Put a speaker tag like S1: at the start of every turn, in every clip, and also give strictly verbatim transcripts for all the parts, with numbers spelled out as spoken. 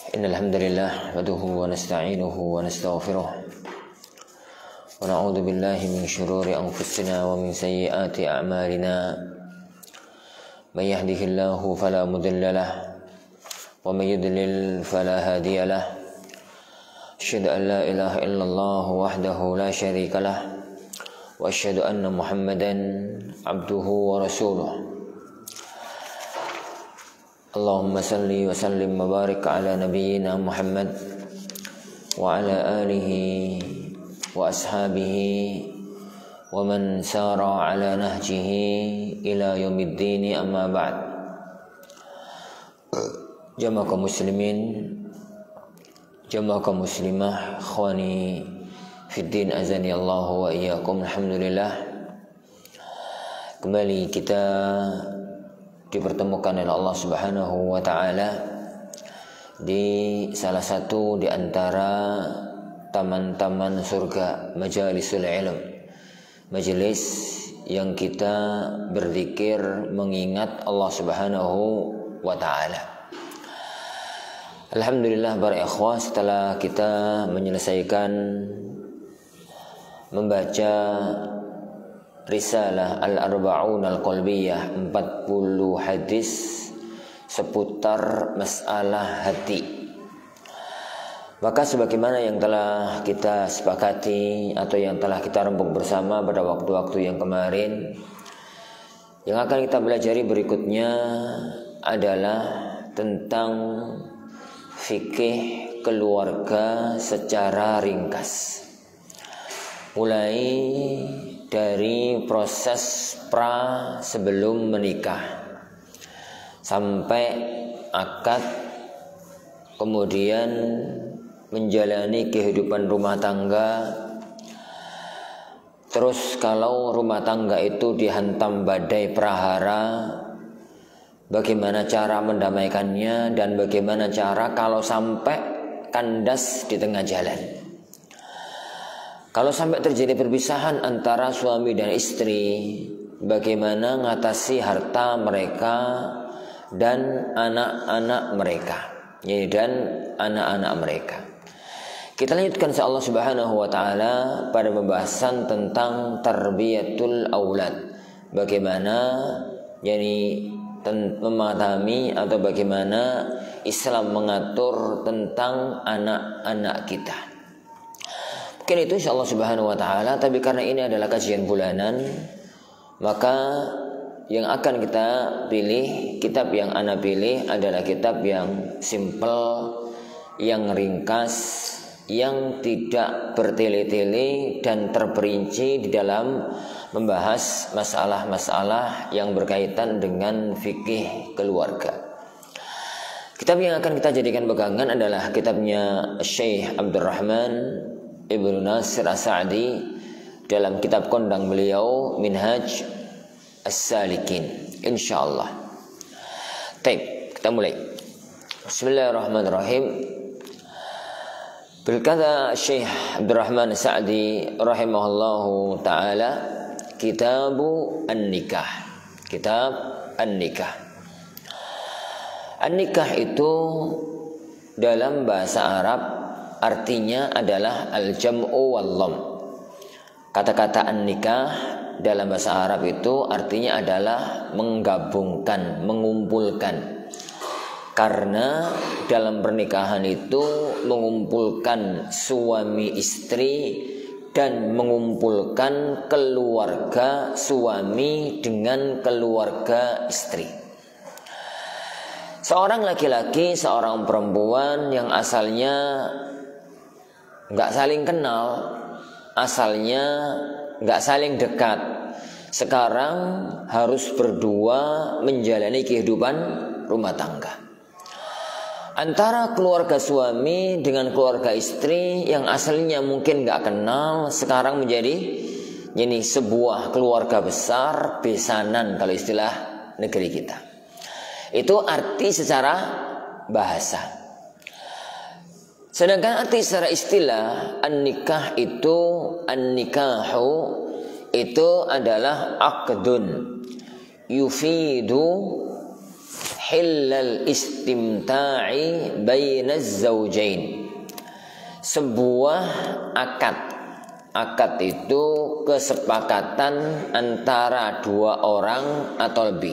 S1: Innal hamdalillah nahmaduhu wa nasta'inuhu wa nastaghfiruh wa na'udzu billahi min shururi anfusina wa min sayyiati a'malina. May yahdihillahu fala mudilla lahu wa may yudlil fala hadiya lahu. Asyhadu an la ilaha illallah wahdahu la syarika lahu wa asyhadu anna Muhammadan abduhu wa rasuluh. Allahumma salli wa sallim wa barik ala nabiyyina Muhammad wa ala alihi wa ashabihi wa man sara ala nahjihi ila yaumiddin, amma ba'd. Jamaah kaum muslimin, jamaah kaum muslimah, ikhwani fiddin, azani Allah wa iyyakum. Alhamdulillah, kembali kita dipertemukan oleh Allah Subhanahu wa taala di salah satu di antara taman-taman surga, majalisul ilm, majelis yang kita berzikir mengingat Allah Subhanahu wa taala. Alhamdulillah para ikhwah, setelah kita menyelesaikan membaca Risalah Al-Arba'un Al-Qalbiyah, empat puluh hadis seputar masalah hati, maka sebagaimana yang telah kita sepakati atau yang telah kita rembuk bersama pada waktu-waktu yang kemarin, yang akan kita pelajari berikutnya adalah tentang fikih keluarga secara ringkas, mulai dari proses pra sebelum menikah sampai akad, kemudian menjalani kehidupan rumah tangga. Terus kalau rumah tangga itu dihantam badai prahara, bagaimana cara mendamaikannya dan bagaimana cara kalau sampai kandas di tengah jalan. Kalau sampai terjadi perpisahan antara suami dan istri, bagaimana mengatasi harta mereka dan anak-anak mereka, ya, dan anak-anak mereka. Kita lanjutkan insyaallah Subhanahu wa taala pada pembahasan tentang tarbiyatul aulad. Bagaimana yakni memahami atau bagaimana Islam mengatur tentang anak-anak kita. Mungkin itu insyaallah Subhanahu wa taala, tapi karena ini adalah kajian bulanan, maka yang akan kita pilih, kitab yang ana pilih adalah kitab yang simple, yang ringkas, yang tidak bertele-tele dan terperinci di dalam membahas masalah-masalah yang berkaitan dengan fikih keluarga. Kitab yang akan kita jadikan pegangan adalah kitabnya Syekh Abdurrahman Ibnu Nasir As-Sa'di dalam kitab kondang beliau Minhaj As-Salikin, insyaallah. Baik, kita mulai. Bismillahirrahmanirrahim. Berkata Syekh Abdurrahman As-Sa'di rahimahullahu taala, Kitabu An-Nikah. Kitab An-Nikah. An-Nikah itu dalam bahasa Arab artinya adalah al-jam'u wal-lam. Kata-kata an-nikah dalam bahasa Arab itu artinya adalah menggabungkan, mengumpulkan. Karena dalam pernikahan itu mengumpulkan suami istri dan mengumpulkan keluarga suami dengan keluarga istri. Seorang laki-laki, seorang perempuan yang asalnya nggak saling kenal, asalnya nggak saling dekat, sekarang harus berdua menjalani kehidupan rumah tangga. Antara keluarga suami dengan keluarga istri yang asalnya mungkin nggak kenal, sekarang menjadi ini sebuah keluarga besar, besanan kalau istilah negeri kita. Itu arti secara bahasa. Sedangkan arti secara istilah an-nikah itu, an-nikahu itu adalah aqdun yufidu hillal istimta'i bainaz zawjain. Sebuah akad. Akad itu kesepakatan antara dua orang atau lebih.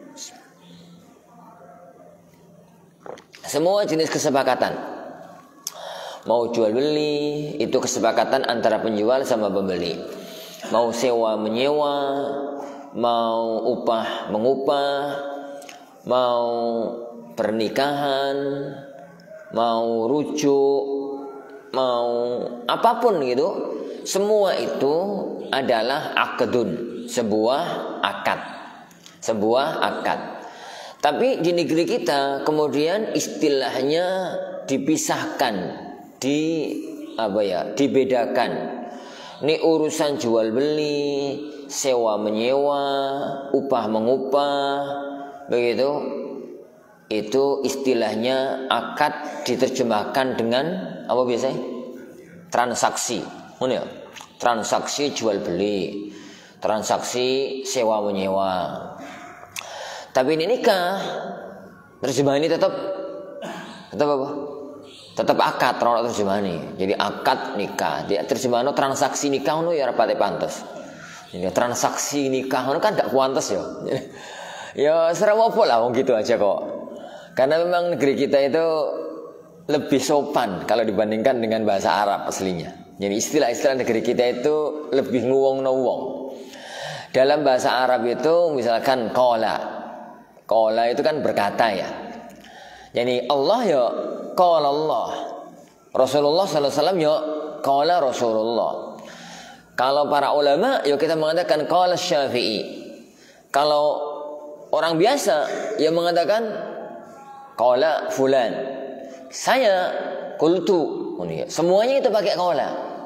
S1: Semua jenis kesepakatan, mau jual beli itu kesepakatan antara penjual sama pembeli. Mau sewa menyewa, mau upah mengupah, mau pernikahan, mau rujuk, mau apapun gitu, semua itu adalah akdun, sebuah akad, sebuah akad. Tapi di negeri kita kemudian istilahnya dipisahkan, di apa ya, dibedakan. Ini urusan jual beli, sewa menyewa, upah mengupah, begitu. Itu istilahnya akad diterjemahkan dengan apa biasanya? Transaksi. Mana ya? Transaksi jual beli, transaksi sewa menyewa. Tapi ini nikah, terjemahan ini tetap tetap apa? Tetap akad, orang terjemahan ini. Jadi akad nikah, dia terjemahan transaksi nikah itu ya rapate pantes. Jadi transaksi nikah itu kan gak pantes ya. Ya serem apa lah wong gitu aja kok. Karena memang negeri kita itu lebih sopan kalau dibandingkan dengan bahasa Arab aslinya. Jadi istilah-istilah negeri kita itu lebih nguwong-nuwong. Dalam bahasa Arab itu misalkan qala. Qala itu kan berkata ya. Jadi Allah ya qala Allah. Rasulullah sallallahu alaihi wasallam ya qala Rasulullah. Kalau para ulama ya kita mengatakan qala Syafi'i. Kalau orang biasa ya mengatakan qala fulan. Saya qultu. Semuanya itu pakai qala.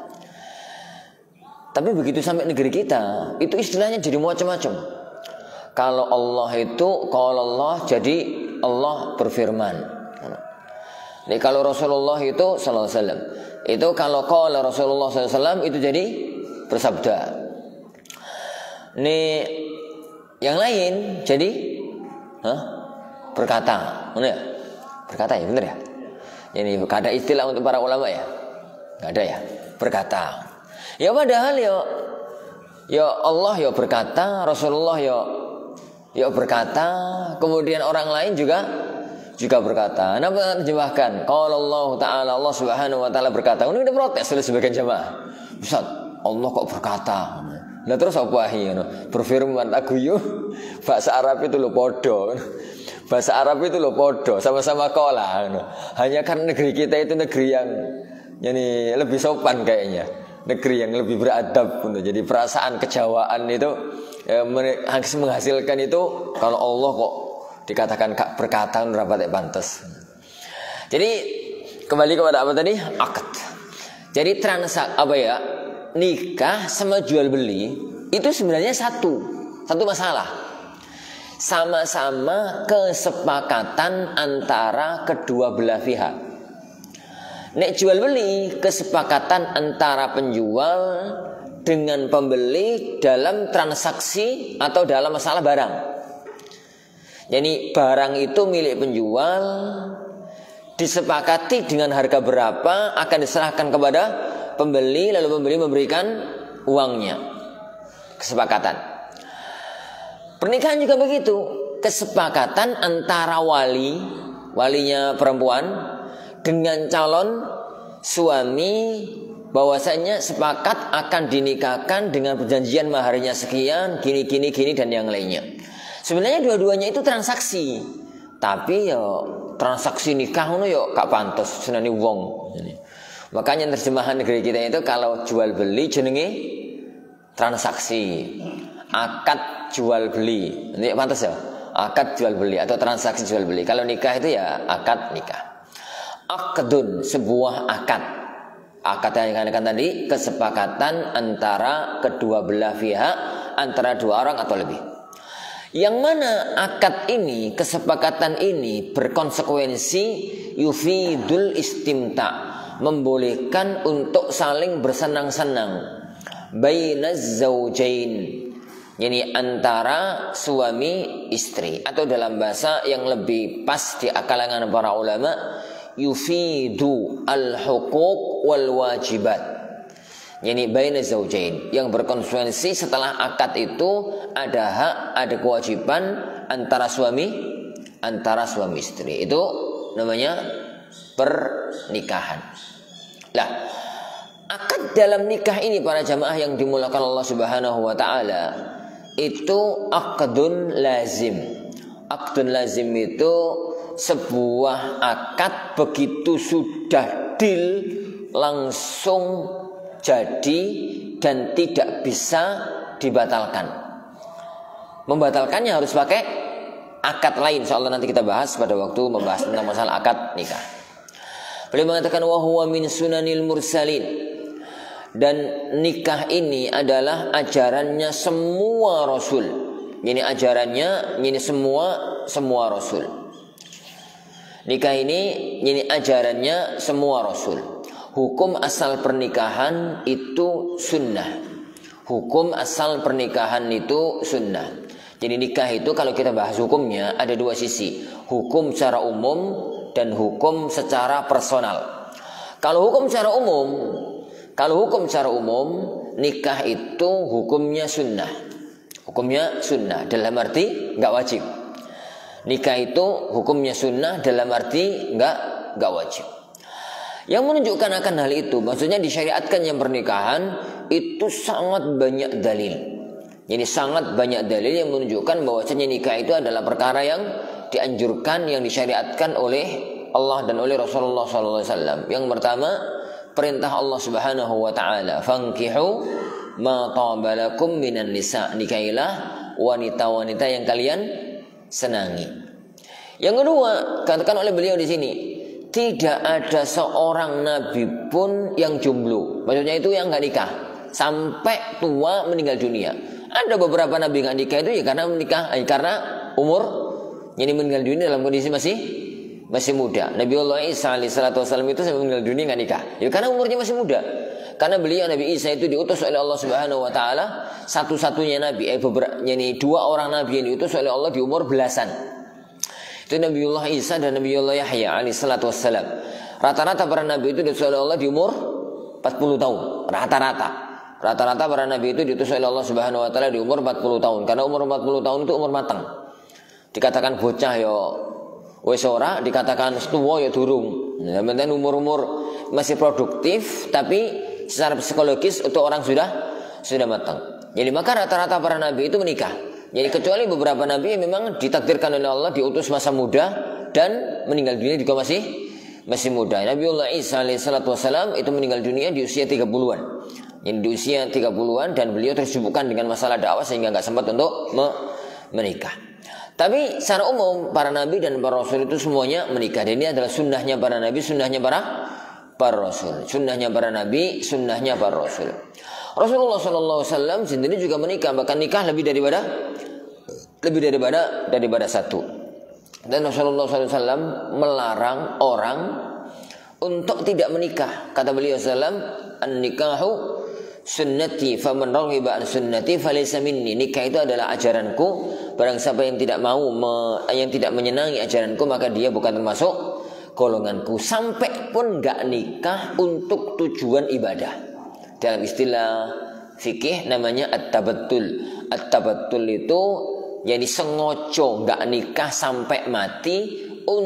S1: Tapi begitu sampai negeri kita, itu istilahnya jadi macam-macam. Kalau Allah itu qala Allah, jadi Allah berfirman. Jadi kalau Rasulullah itu sallallahu alaihi wasallam, itu kalau qala Rasulullah sallallahu alaihi wasallam itu jadi bersabda. Ini yang lain jadi huh? berkata. Benar ya? Berkata ya, benar ya? Jadi gak ada istilah untuk para ulama ya? Gak ada ya? Berkata. Ya padahal ya ya Allah ya berkata, Rasulullah ya ya berkata, kemudian orang lain juga juga berkata. Nah, terjemahkan qala Allah taala, Allah Subhanahu wa taala berkata. Ini udah protes oleh sebagian jamaah. Ustaz, Allah kok berkata? Nah terus apa ahi berfirman aguyu. Bahasa Arab itu lo podo. Bahasa Arab itu lo podo, sama-sama qala. Hanya karena negeri kita itu negeri yang yani lebih sopan kayaknya. Negeri yang lebih beradab. Jadi perasaan kejawaan itu ya, menghasilkan itu kalau Allah kok dikatakan berkata rapat pantas. Jadi kembali kepada apa tadi? Akad. Jadi transak apa ya? Nikah sama jual beli itu sebenarnya satu satu masalah. Sama-sama kesepakatan antara kedua belah pihak. Nek jual beli kesepakatan antara penjual dengan pembeli dalam transaksi atau dalam masalah barang. Jadi barang itu milik penjual, disepakati dengan harga berapa akan diserahkan kepada pembeli, lalu pembeli memberikan uangnya. Kesepakatan. Pernikahan juga begitu, kesepakatan antara wali, walinya perempuan dengan calon suami, bahwasanya sepakat akan dinikahkan dengan perjanjian maharnya sekian, gini gini gini dan yang lainnya. Sebenarnya dua-duanya itu transaksi, tapi ya transaksi nikah itu ya gak pantas senani wong. Makanya terjemahan negeri kita itu kalau jual beli jenenge transaksi, akad jual beli. Ini pantas ya, akad jual beli atau transaksi jual beli. Kalau nikah itu ya akad nikah. Akdun, sebuah akad. Akad yang dikatakan tadi kesepakatan antara kedua belah pihak, antara dua orang atau lebih. Yang mana akad ini, kesepakatan ini berkonsekuensi yufidul istimta, membolehkan untuk saling bersenang-senang bainaz zaujain, Yani antara suami istri, atau dalam bahasa yang lebih pas di kalangan para ulama, yufidu al-huquq wal wajibat. Yani baina zaujain, yang berkonsekuensi setelah akad itu ada hak, ada kewajiban antara suami antara suami istri. Itu namanya pernikahan. Lah, akad dalam nikah ini para jamaah yang dimulakan Allah Subhanahu wa taala itu akdun lazim. Akdun lazim itu sebuah akad begitu sudah deal langsung jadi dan tidak bisa dibatalkan. Membatalkannya harus pakai akad lain. Insyaallah nanti kita bahas pada waktu membahas tentang masalah akad nikah. Beliau mengatakan wa huwa min sunanil mursalin. Dan nikah ini adalah ajarannya semua rasul. Ini ajarannya ini semua semua rasul. Nikah ini ini ajarannya semua rasul. Hukum asal pernikahan itu sunnah. Hukum asal pernikahan itu sunnah. Jadi nikah itu kalau kita bahas hukumnya ada dua sisi. Hukum secara umum dan hukum secara personal. Kalau hukum secara umum Kalau hukum secara umum, nikah itu hukumnya sunnah. Hukumnya sunnah, dalam arti nggak wajib. Nikah itu hukumnya sunnah, dalam arti nggak nggak wajib. Yang menunjukkan akan hal itu, maksudnya disyariatkan yang pernikahan, itu sangat banyak dalil. Jadi sangat banyak dalil yang menunjukkan bahwasanya nikah itu adalah perkara yang dianjurkan, yang disyariatkan oleh Allah dan oleh Rasulullah shallallahu alaihi wasallam. Yang pertama, perintah Allah Subhanahu wa taala, "Fankihu ma taba lakum minan nisa." Nikahilah wanita-wanita yang kalian senangi. Yang kedua, katakan oleh beliau di sini, tidak ada seorang nabi pun yang jomblo. Maksudnya itu yang enggak nikah sampai tua meninggal dunia. Ada beberapa nabi enggak nikah itu ya karena menikah eh, karena umur, jadi meninggal dunia dalam kondisi masih masih muda. Nabiullah Isa alaihissalatu wassalam itu sampai meninggal dunia nggak nikah. Ya karena umurnya masih muda. Karena beliau Nabi Isa itu diutus oleh Allah Subhanahu wa taala satu-satunya nabi, eh beberapa yani dua orang nabi yang diutus oleh Allah di umur belasan. Itu Nabiullah Isa dan Nabiullah Yahya alaihissalatu wassalam. Rata-rata para nabi itu diutus oleh Allah di umur empat puluh tahun. Rata-rata. Rata-rata para nabi itu diutus oleh Allah Subhanahu wa taala di umur empat puluh tahun. Karena umur empat puluh tahun itu umur matang. Dikatakan bocah yo wis ora, dikatakan tua ya durung. Nah, penting umur-umur masih produktif, tapi secara psikologis untuk orang sudah sudah matang. Jadi maka rata-rata para nabi itu menikah. Jadi kecuali beberapa nabi yang memang ditakdirkan oleh Allah diutus masa muda dan meninggal dunia juga masih masih muda. Nabiullah Isa alaihissalatu wassalam itu meninggal dunia di usia tiga puluhan. Jadi di usia tiga puluhan dan beliau tersibukkan dengan masalah dakwah sehingga enggak sempat untuk me- menikah. Tapi secara umum para nabi dan para rasul itu semuanya menikah. Dan ini adalah sunnahnya para nabi, sunnahnya para para rasul. Sunnahnya para nabi, sunnahnya para rasul. Rasulullah shallallahu alaihi wasallam sendiri juga menikah, bahkan nikah lebih daripada lebih daripada daripada satu. Dan Rasulullah shallallahu alaihi wasallam melarang orang untuk tidak menikah. Kata beliau sallam, "An-nikahu sunnati faman raghiba an sunnati falaysa minni." Nikah itu adalah ajaranku. Barang siapa yang tidak mau me, yang tidak menyenangi ajaranku maka dia bukan termasuk golonganku. Sampai pun enggak nikah untuk tujuan ibadah. Dalam istilah fikih namanya at-tabattul. At-tabattul itu jadi sengojo enggak nikah sampai mati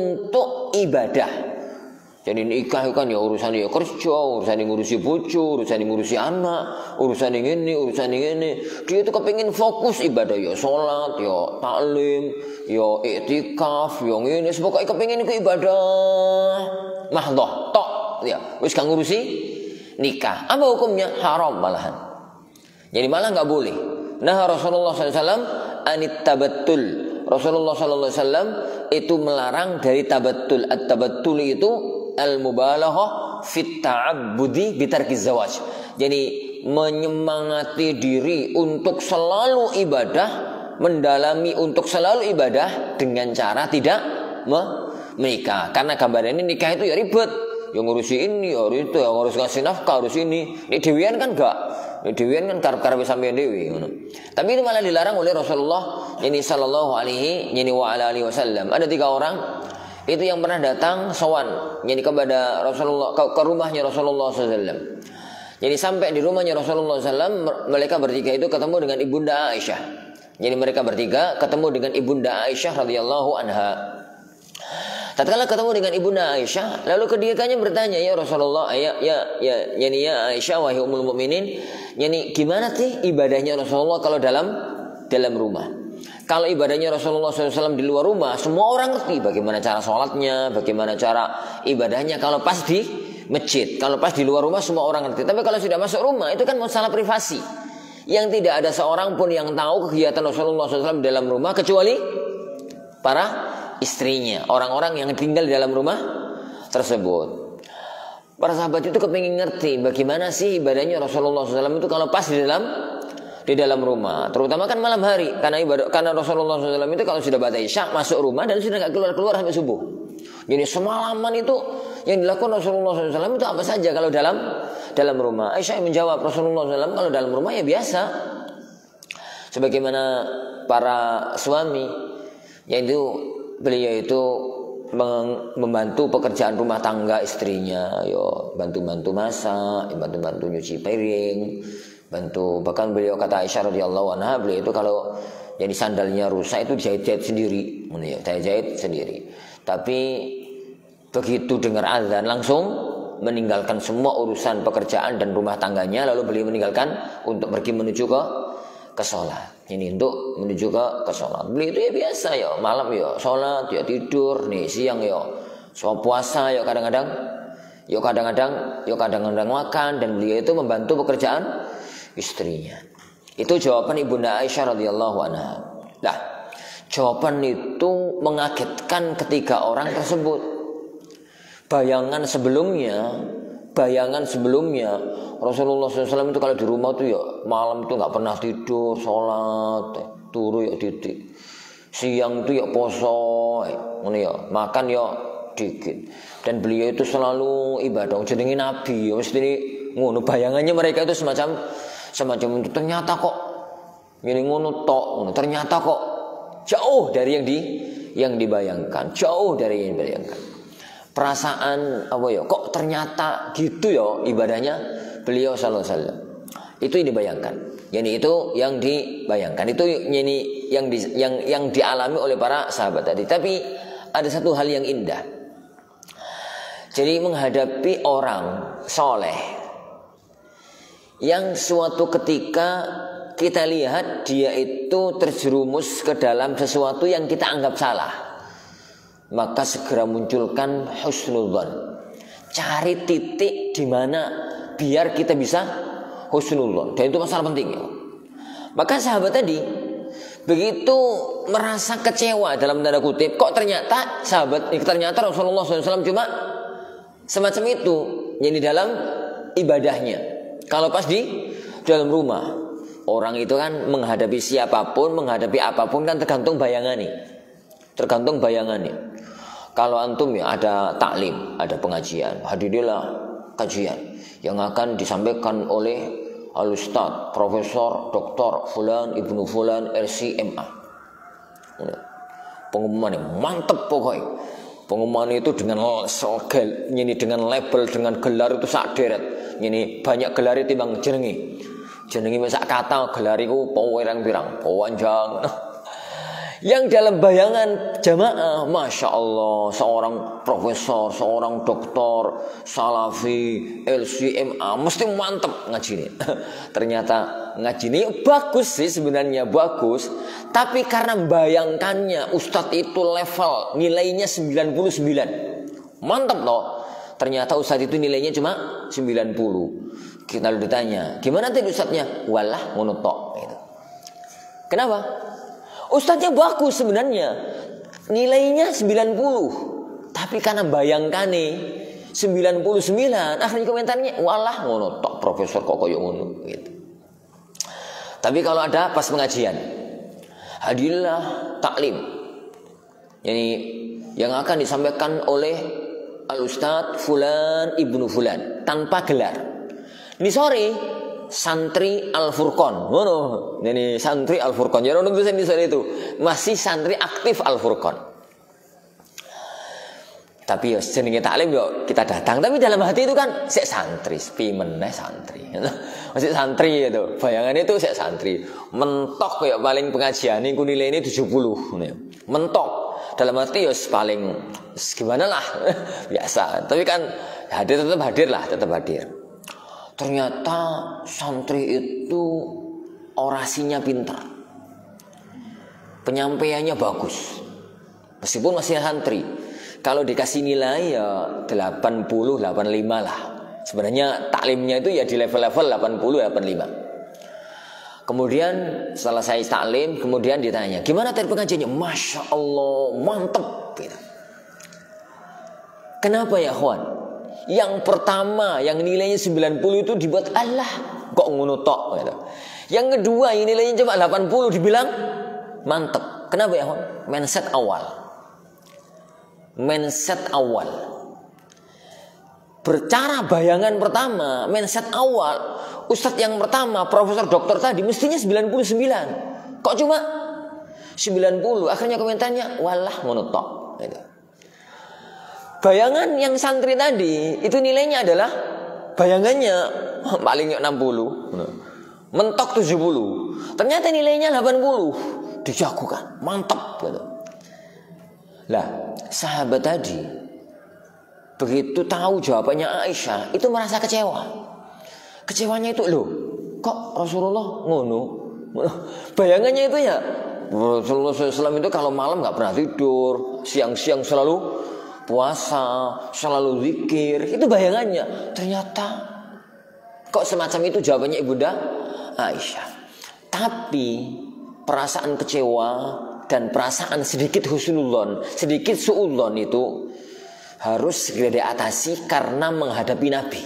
S1: untuk ibadah. Jadi nikah kan ya urusan ya kerja, urusan ngurusi bojo, urusan ngurusi anak, urusan yang ini, urusan yang ini. Dia itu kepingin fokus ibadah ya sholat, ya taklim, ya iktikaf, yang ini. Pokoknya kepingin ke ibadah mahdoh, tok, ya. Wis kan ngurusi nikah. Apa hukumnya? Haram malahan. Jadi malah nggak boleh. Nah Rasulullah shallallahu alaihi wasallam anit tabattul. Rasulullah shallallahu alaihi wasallam itu melarang dari tabattul. At-tabattul itu al-mubalaghah fit ta'abbudi bitarkiz zawaj. Jadi menyemangati diri untuk selalu ibadah, mendalami untuk selalu ibadah dengan cara tidak menikah. Karena gambaran ini nikah itu ya ribet. Yang ngurusi ini, ya itu, yang ngurus ngasih nafkah, harus ini. Ini dewian kan enggak. Dewian kan karep-karep sampeyan dewi ngono. Tapi itu malah dilarang oleh Rasulullah ini sallallahu alaihi ini wa ala alihi wasallam. Ada tiga orang itu yang pernah datang sowan yani kepada Rasulullah ke, ke rumahnya Rasulullah sallallahu alaihi wasallam. Jadi sampai di rumahnya Rasulullah sallallahu alaihi wasallam, mereka bertiga itu ketemu dengan ibunda Aisyah. Jadi mereka bertiga ketemu dengan ibunda Aisyah radhiyallahu anha. Tatkala ketemu dengan ibunda Aisyah, lalu ketiganya bertanya, ya Rasulullah, ya ya ya yani ya Aisyah wahai ummul mukminin, yani gimana sih ibadahnya Rasulullah kalau dalam dalam rumah? Kalau ibadahnya Rasulullah shallallahu alaihi wasallam di luar rumah, semua orang ngerti bagaimana cara sholatnya, bagaimana cara ibadahnya. Kalau pas di masjid, kalau pas di luar rumah semua orang ngerti. Tapi kalau sudah masuk rumah, itu kan masalah privasi, yang tidak ada seorang pun yang tahu kegiatan Rasulullah shallallahu alaihi wasallam dalam rumah kecuali para istrinya, orang-orang yang tinggal di dalam rumah tersebut. Para sahabat itu kepingin ngerti bagaimana sih ibadahnya Rasulullah shallallahu alaihi wasallam itu kalau pas di dalam di dalam rumah, terutama kan malam hari, karena ibadah, karena Rasulullah shallallahu alaihi wasallam itu kalau sudah baca isya masuk rumah dan sudah nggak keluar keluar sampai subuh. Jadi semalaman itu yang dilakukan Rasulullah shallallahu alaihi wasallam itu apa saja kalau dalam dalam rumah. Aisyah menjawab, Rasulullah shallallahu alaihi wasallam kalau dalam rumah ya biasa, sebagaimana para suami yaitu beliau itu membantu pekerjaan rumah tangga istrinya, yo bantu-bantu masak, bantu-bantu nyuci piring, bantu, bahkan beliau kata Aisyah radhiyallahu anha, beliau itu kalau jadi sandalnya rusak itu jahit-jahit sendiri, saya jahit sendiri. Tapi begitu dengar azan langsung meninggalkan semua urusan pekerjaan dan rumah tangganya, lalu beliau meninggalkan untuk pergi menuju ke ke sholat. Ini untuk menuju ke ke sholat. Beliau itu ya biasa ya, malam ya sholat, ya tidur, nih siang ya so puasa ya kadang-kadang, ya kadang-kadang, ya kadang-kadang makan, dan beliau itu membantu pekerjaan istrinya. Itu jawaban ibunda Aisyah radhiyallahu anha. Nah, jawaban itu mengagetkan ketiga orang tersebut. Bayangan sebelumnya, bayangan sebelumnya Rasulullah shallallahu alaihi wasallam itu kalau di rumah tuh ya malam tuh nggak pernah tidur, sholat, turu ya titik, siang tuh ya poso, ini ya makan ya dikit, dan beliau itu selalu ibadah. Jenenge Nabi, mesti ini ngono bayangannya mereka itu semacam semacam itu. Ternyata kok ini ngono tok, ternyata kok jauh dari yang di yang dibayangkan, jauh dari yang dibayangkan. Perasaan apa ya? Kok ternyata gitu ya ibadahnya beliau sallallahu alaihi wasallam. Itu yang dibayangkan. Yani itu yang dibayangkan. Itu yani yang di, yang yang dialami oleh para sahabat tadi. Tapi ada satu hal yang indah. Jadi menghadapi orang soleh yang suatu ketika kita lihat dia itu terjerumus ke dalam sesuatu yang kita anggap salah, maka segera munculkan husnudzon. Cari titik di mana biar kita bisa husnudzon. Dan itu masalah penting ya. Maka sahabat tadi begitu merasa kecewa dalam tanda kutip, kok ternyata sahabat ternyata Rasulullah shallallahu alaihi wasallam cuma semacam itu yang di dalam ibadahnya. Kalau pas di dalam rumah, orang itu kan menghadapi siapapun, menghadapi apapun kan tergantung bayangannya. Tergantung bayangannya. Kalau antum ya ada taklim, ada pengajian, hadirilah kajian yang akan disampaikan oleh al-ustadz, profesor, doktor fulan, ibnu fulan, R C M A. Pengumumannya mantep pokoknya. Pengumuman itu dengan sogel, ini dengan label, dengan gelar itu sak deret. Ini banyak gelar itu bang jenengi. Jenengi sak kata gelar itu pirang-pirang, panjang. Yang dalam bayangan jamaah, masya Allah, seorang profesor, seorang doktor, salafi, L C M A, mesti mantep ngaji ini. Ternyata ngaji ini bagus sih sebenarnya, bagus. Tapi karena bayangkannya ustadz itu level nilainya sembilan puluh sembilan, mantep loh. Ternyata ustadz itu nilainya cuma sembilan puluh. Kita lalu ditanya, gimana tadi ustadznya? Walah ngonotok. Gitu. Kenapa? Ustadznya bagus sebenarnya, nilainya sembilan puluh, tapi karena bayangkan nih sembilan puluh sembilan, akhirnya komentarnya walah ngono tok profesor kok koyo ngono gitu. Tapi kalau ada pas pengajian, hadirlah taklim, yani yang akan disampaikan oleh al ustadz fulan ibnu fulan tanpa gelar. Ini sore santri Al-Furqan. Ngono. Ini santri Al-Furqan. Ya ono tulisan di sana itu. Masih santri aktif Al-Furqan. Tapi ya jenenge taklim yo kita datang, tapi dalam hati itu kan sik santri, sepi meneh santri. Masih santri itu. Bayangannya itu sik santri. Mentok kayak paling pengajian ini nilai ini tujuh puluh. Mentok. Dalam hati ya paling gimana lah. Biasa. Tapi kan hadir tetap hadir lah, tetap hadir. Ternyata santri itu orasinya pintar. Penyampaiannya bagus. Meskipun masih santri. Kalau dikasih nilai ya delapan puluh, delapan puluh lima lah. Sebenarnya taklimnya itu ya di level-level delapan puluh, delapan puluh lima. Kemudian setelah saya taklim, kemudian ditanya, gimana tadi pengajiannya? Masya Allah, mantep. Gitu. Kenapa ya kawan? Yang pertama, yang nilainya sembilan puluh itu dibuat Allah. Kok ngono tok? Gitu. Yang kedua, yang nilainya cuma delapan puluh dibilang mantep. Kenapa ya kawan? Mindset awal. Mindset awal. Bercara bayangan pertama, mindset awal. Ustadz yang pertama, profesor doktor tadi mestinya sembilan puluh sembilan. Kok cuma sembilan puluh? Akhirnya komentarnya walah monotok gitu. Bayangan yang santri tadi itu nilainya adalah bayangannya paling enam puluh. Mentok tujuh puluh. Ternyata nilainya delapan puluh. Dijagokan, mantap gitu. Lah, sahabat tadi begitu tahu jawabannya Aisyah, itu merasa kecewa. Kecewanya itu loh, kok Rasulullah ngono? Bayangannya itu ya Rasulullah shallallahu alaihi wasallam itu kalau malam nggak pernah tidur, siang-siang selalu puasa, selalu zikir. Itu bayangannya. Ternyata kok semacam itu jawabannya ibunda Aisyah. Tapi perasaan kecewa dan perasaan sedikit husnudzon, sedikit suudzon itu harus segera diatasi karena menghadapi Nabi.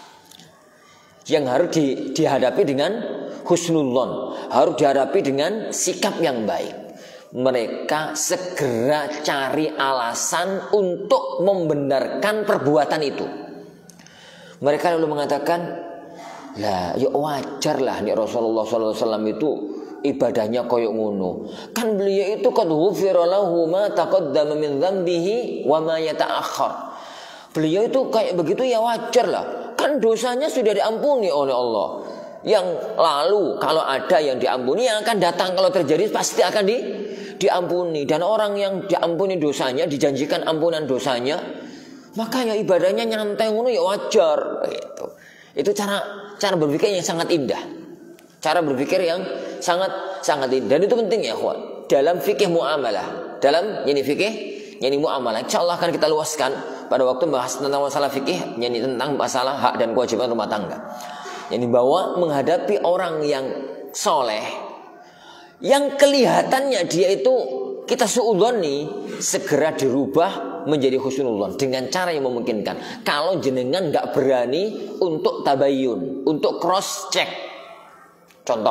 S1: Yang harus di, dihadapi dengan husnudzon, harus dihadapi dengan sikap yang baik. Mereka segera cari alasan untuk membenarkan perbuatan itu. Mereka lalu mengatakan, lah, ya wajar lah nih Rasulullah shallallahu alaihi wasallam itu ibadahnya koyok ngono. Kan beliau itu qad ghufira lahu ma taqaddama min dzambihi wa ma yata'akhkhar. Beliau itu kayak begitu ya wajar lah. Kan dosanya sudah diampuni oleh Allah. Yang lalu kalau ada yang diampuni, yang akan datang kalau terjadi pasti akan di, diampuni. Dan orang yang diampuni dosanya, dijanjikan ampunan dosanya, maka ya ibadahnya nyantai ngono ya wajar. Gitu. Itu cara cara berpikir yang sangat indah. Cara berpikir yang sangat sangat indah. Dan itu penting ya kawan. Dalam fikih muamalah, dalam ini fikih, ini muamalah. Insyaallah akan kita luaskan pada waktu bahas tentang masalah fikih, ini tentang masalah hak dan kewajiban rumah tangga. Yang dibawa menghadapi orang yang soleh, yang kelihatannya dia itu kita suudzoni, segera dirubah menjadi husnudzon dengan cara yang memungkinkan. Kalau jenengan nggak berani untuk tabayun, untuk cross check. Contoh,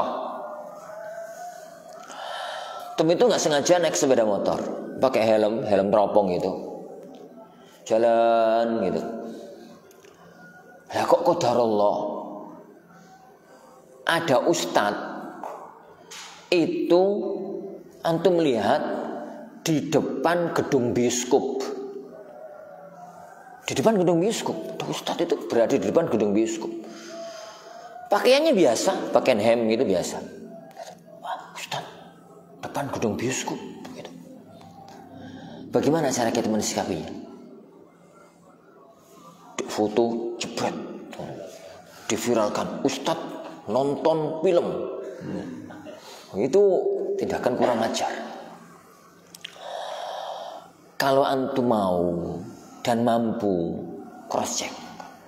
S1: Tom itu nggak sengaja naik sepeda motor, pakai helm, helm teropong gitu, jalan gitu. Lah kok qadarullah ada ustadz itu antum lihat di depan gedung biskup. Di depan gedung biskup, ustadz itu berada di depan gedung biskup. Pakaiannya biasa, pakaian hem gitu biasa. Wah, ustadz, depan gedung biskup gitu. Bagaimana cara kita mensikapinya? Foto jebret, diviralkan, ustadz nonton film. Itu tindakan kurang ajar. Kalau antum mau dan mampu cross check,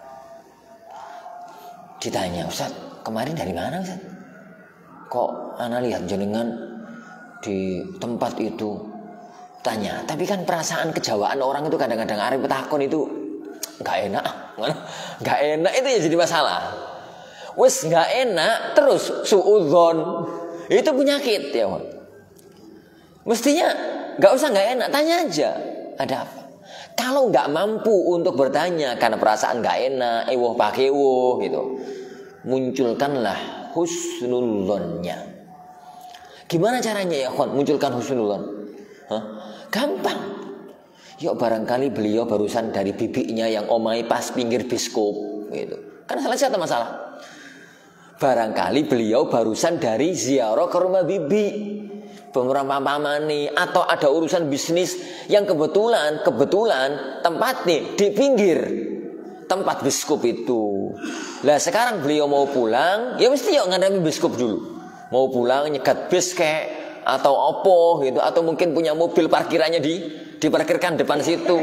S1: ditanya, Ustaz, kemarin dari mana Ustaz? Kok ana lihat jenengan di tempat itu? Tanya. Tapi kan perasaan kejawaan orang itu kadang-kadang arep takon itu nggak enak, nggak enak itu ya jadi masalah. Wes nggak enak terus suudzon itu penyakit ya. Mestinya nggak usah nggak enak, tanya aja ada apa. Kalau nggak mampu untuk bertanya karena perasaan nggak enak, ewoh pakai ewoh gitu, munculkanlah husnudzonnya. Gimana caranya ya kawan munculkan husnudzon? Hah? Gampang. Yuk barangkali beliau barusan dari bibinya yang omai pas pinggir biskop gitu. Kan selesai satu masalah. Barangkali beliau barusan dari ziarah ke rumah bibi, beberapa pamani, atau ada urusan bisnis yang kebetulan kebetulan tempatnya di pinggir tempat biskop itu. Lah sekarang beliau mau pulang, ya mesti yuk ngadami biskop dulu. Mau pulang nyegat bis kayak atau opo gitu, atau mungkin punya mobil parkirannya di diparkirkan depan situ,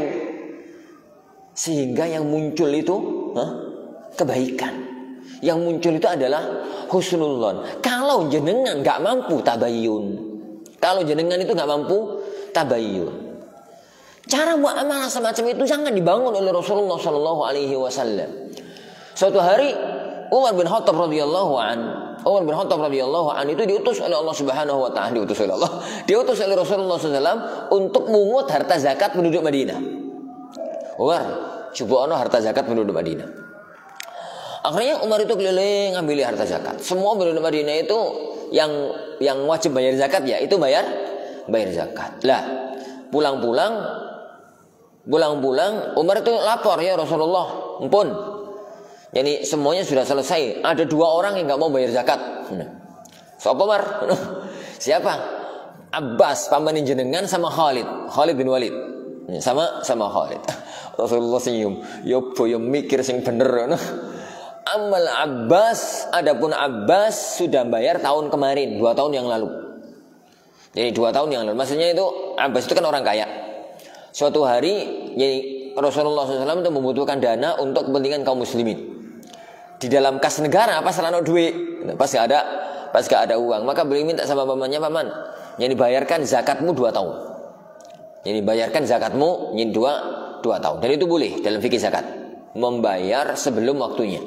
S1: sehingga yang muncul itu huh, kebaikan. Yang muncul itu adalah husnudzon. Kalau jenengan nggak mampu tabayun, kalau jenengan itu nggak mampu tabayun, cara muamalah semacam itu jangan dibangun oleh Rasulullah Shallallahu Alaihi Wasallam. Suatu hari Umar bin Khattab radhiyallahu an, Umar bin Khattab radhiyallahu an itu diutus oleh Allah Subhanahu Wa Taala, diutus oleh Allah, diutus oleh Rasulullah Shallallahu Alaihi Wasallam untuk mengut harta zakat penduduk Madinah. Umar, coba ono harta zakat penduduk Madinah. Akhirnya Umar itu keliling ngambil harta zakat. Semua penduduk Madinah itu yang yang wajib bayar zakat ya, itu bayar bayar zakat. Lah, pulang-pulang pulang-pulang Umar itu lapor, ya Rasulullah, ampun. Jadi semuanya sudah selesai. Ada dua orang yang nggak mau bayar zakat. Siapa Umar? Siapa? Abbas paman jenengan sama Khalid, Khalid bin Walid. Sama sama Khalid. Rasulullah senyum. Yo boyo mikir sing bener. Amal Abbas, adapun Abbas sudah bayar tahun kemarin, dua tahun yang lalu. Jadi dua tahun yang lalu. Maksudnya itu Abbas itu kan orang kaya. Suatu hari, jadi Rasulullah shallallahu alaihi wasallam itu membutuhkan dana untuk kepentingan kaum muslimin. Di dalam kas negara pas rano duit, pas gak ada, pas gak ada uang, maka beliau minta sama pamannya, paman, jadi bayarkan zakatmu dua tahun. Jadi bayarkan zakatmu jadi dua dua tahun. Dan itu boleh dalam fikih zakat, membayar sebelum waktunya.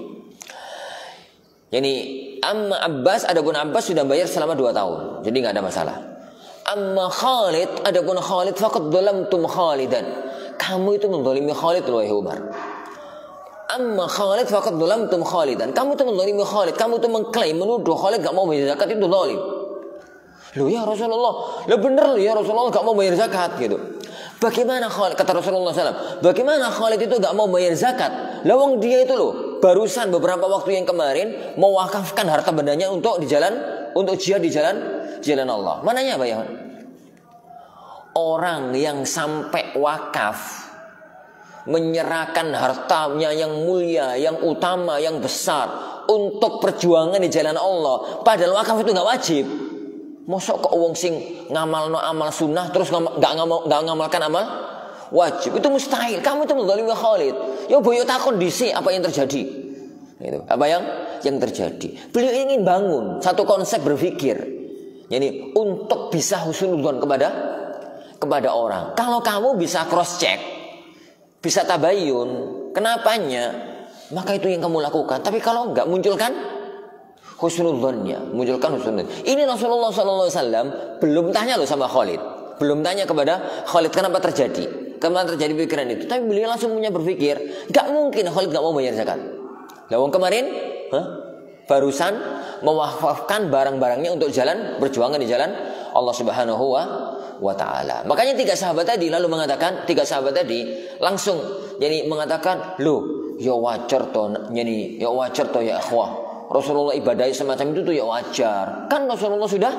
S1: Jadi amma Abbas, adapun Abbas sudah bayar selama dua tahun, jadi nggak ada masalah. Amma Khalid, adapun Khalid, faqad dhalamtum Khalidan. Kamu itu menzalimi Khalid loh ya Umar. Amma Khalid faqad dhalamtum Khalidan. Kamu itu menzalimi Khalid, kamu itu mengklaim menuduh Khalid gak mau bayar zakat, itu zalim. Loh ya Rasulullah, lo bener loh ya Rasulullah gak mau bayar zakat gitu. Bagaimana Khalid, kata Rasulullah shallallahu alaihi wasallam, bagaimana Khalid itu gak mau bayar zakat? Lawang dia itu loh barusan beberapa waktu yang kemarin mewakafkan harta bendanya untuk di jalan, untuk jihad di jalan jalan Allah. Mananya apa ya? Orang yang sampai wakaf, menyerahkan hartanya yang mulia, yang utama, yang besar untuk perjuangan di jalan Allah, padahal wakaf itu gak wajib. Mosok kok wong sing ngamalno amal sunnah terus nggak ngamal nggak ngamalkan amal wajib, itu mustahil. Kamu itu menzalimi Khalid. Ya boyo takon dhisik apa yang terjadi. Gitu. Apa yang yang terjadi? Beliau ingin bangun satu konsep berpikir. Jadi untuk bisa husnudzon kepada kepada orang. Kalau kamu bisa cross check, bisa tabayun, kenapanya, maka itu yang kamu lakukan. Tapi kalau enggak, munculkan husnudzonnya, munculkan husnudzon. Ini Rasulullah shallallahu alaihi wasallam belum tanya loh sama Khalid, belum tanya kepada Khalid kenapa terjadi, kenapa terjadi pikiran itu. Tapi beliau langsung punya berpikir, gak mungkin Khalid gak mau bayar zakat. Lawang kemarin, huh? barusan mewakafkan barang-barangnya untuk jalan perjuangan di jalan Allah Subhanahu wa Ta'ala. Makanya tiga sahabat tadi lalu mengatakan, tiga sahabat tadi langsung jadi mengatakan, loh, ya wajar toh, jadi ya wajar toh ya akhwah. Rasulullah ibadah semacam itu tuh ya wajar. Kan Rasulullah sudah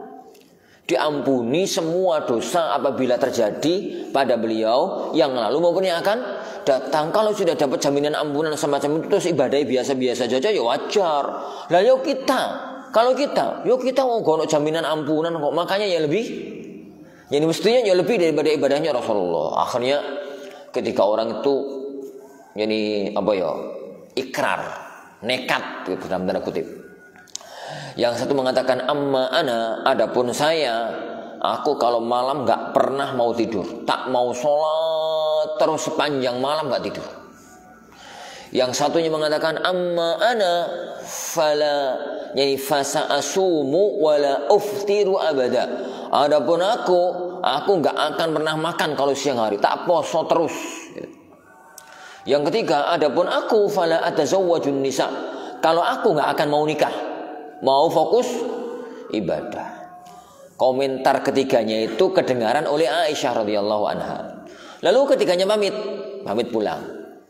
S1: diampuni semua dosa apabila terjadi pada beliau yang lalu maupun yang akan datang. Kalau sudah dapat jaminan ampunan semacam itu terus ibadah biasa-biasa saja ya wajar. Lah yuk kita, kalau kita, yuk kita mau gono jaminan ampunan kok, makanya ya lebih, jadi mestinya ya lebih daripada ibadahnya Rasulullah. Akhirnya ketika orang itu jadi apa ya, ikrar, nekat gitu, dalam tanda kutip. Yang satu mengatakan amma ana, adapun saya, aku kalau malam gak pernah mau tidur, tak mau sholat terus sepanjang malam gak tidur. Yang satunya mengatakan amma ana fala, yani fasa asumu wala uftiru abada. Adapun aku, aku gak akan pernah makan kalau siang hari, tak poso terus. Yang ketiga, adapun aku fala atazawwajun nisa, kalau aku nggak akan mau nikah, mau fokus ibadah. Komentar ketiganya itu kedengaran oleh Aisyah radhiyallahu anha. Lalu ketiganya pamit, pamit pulang.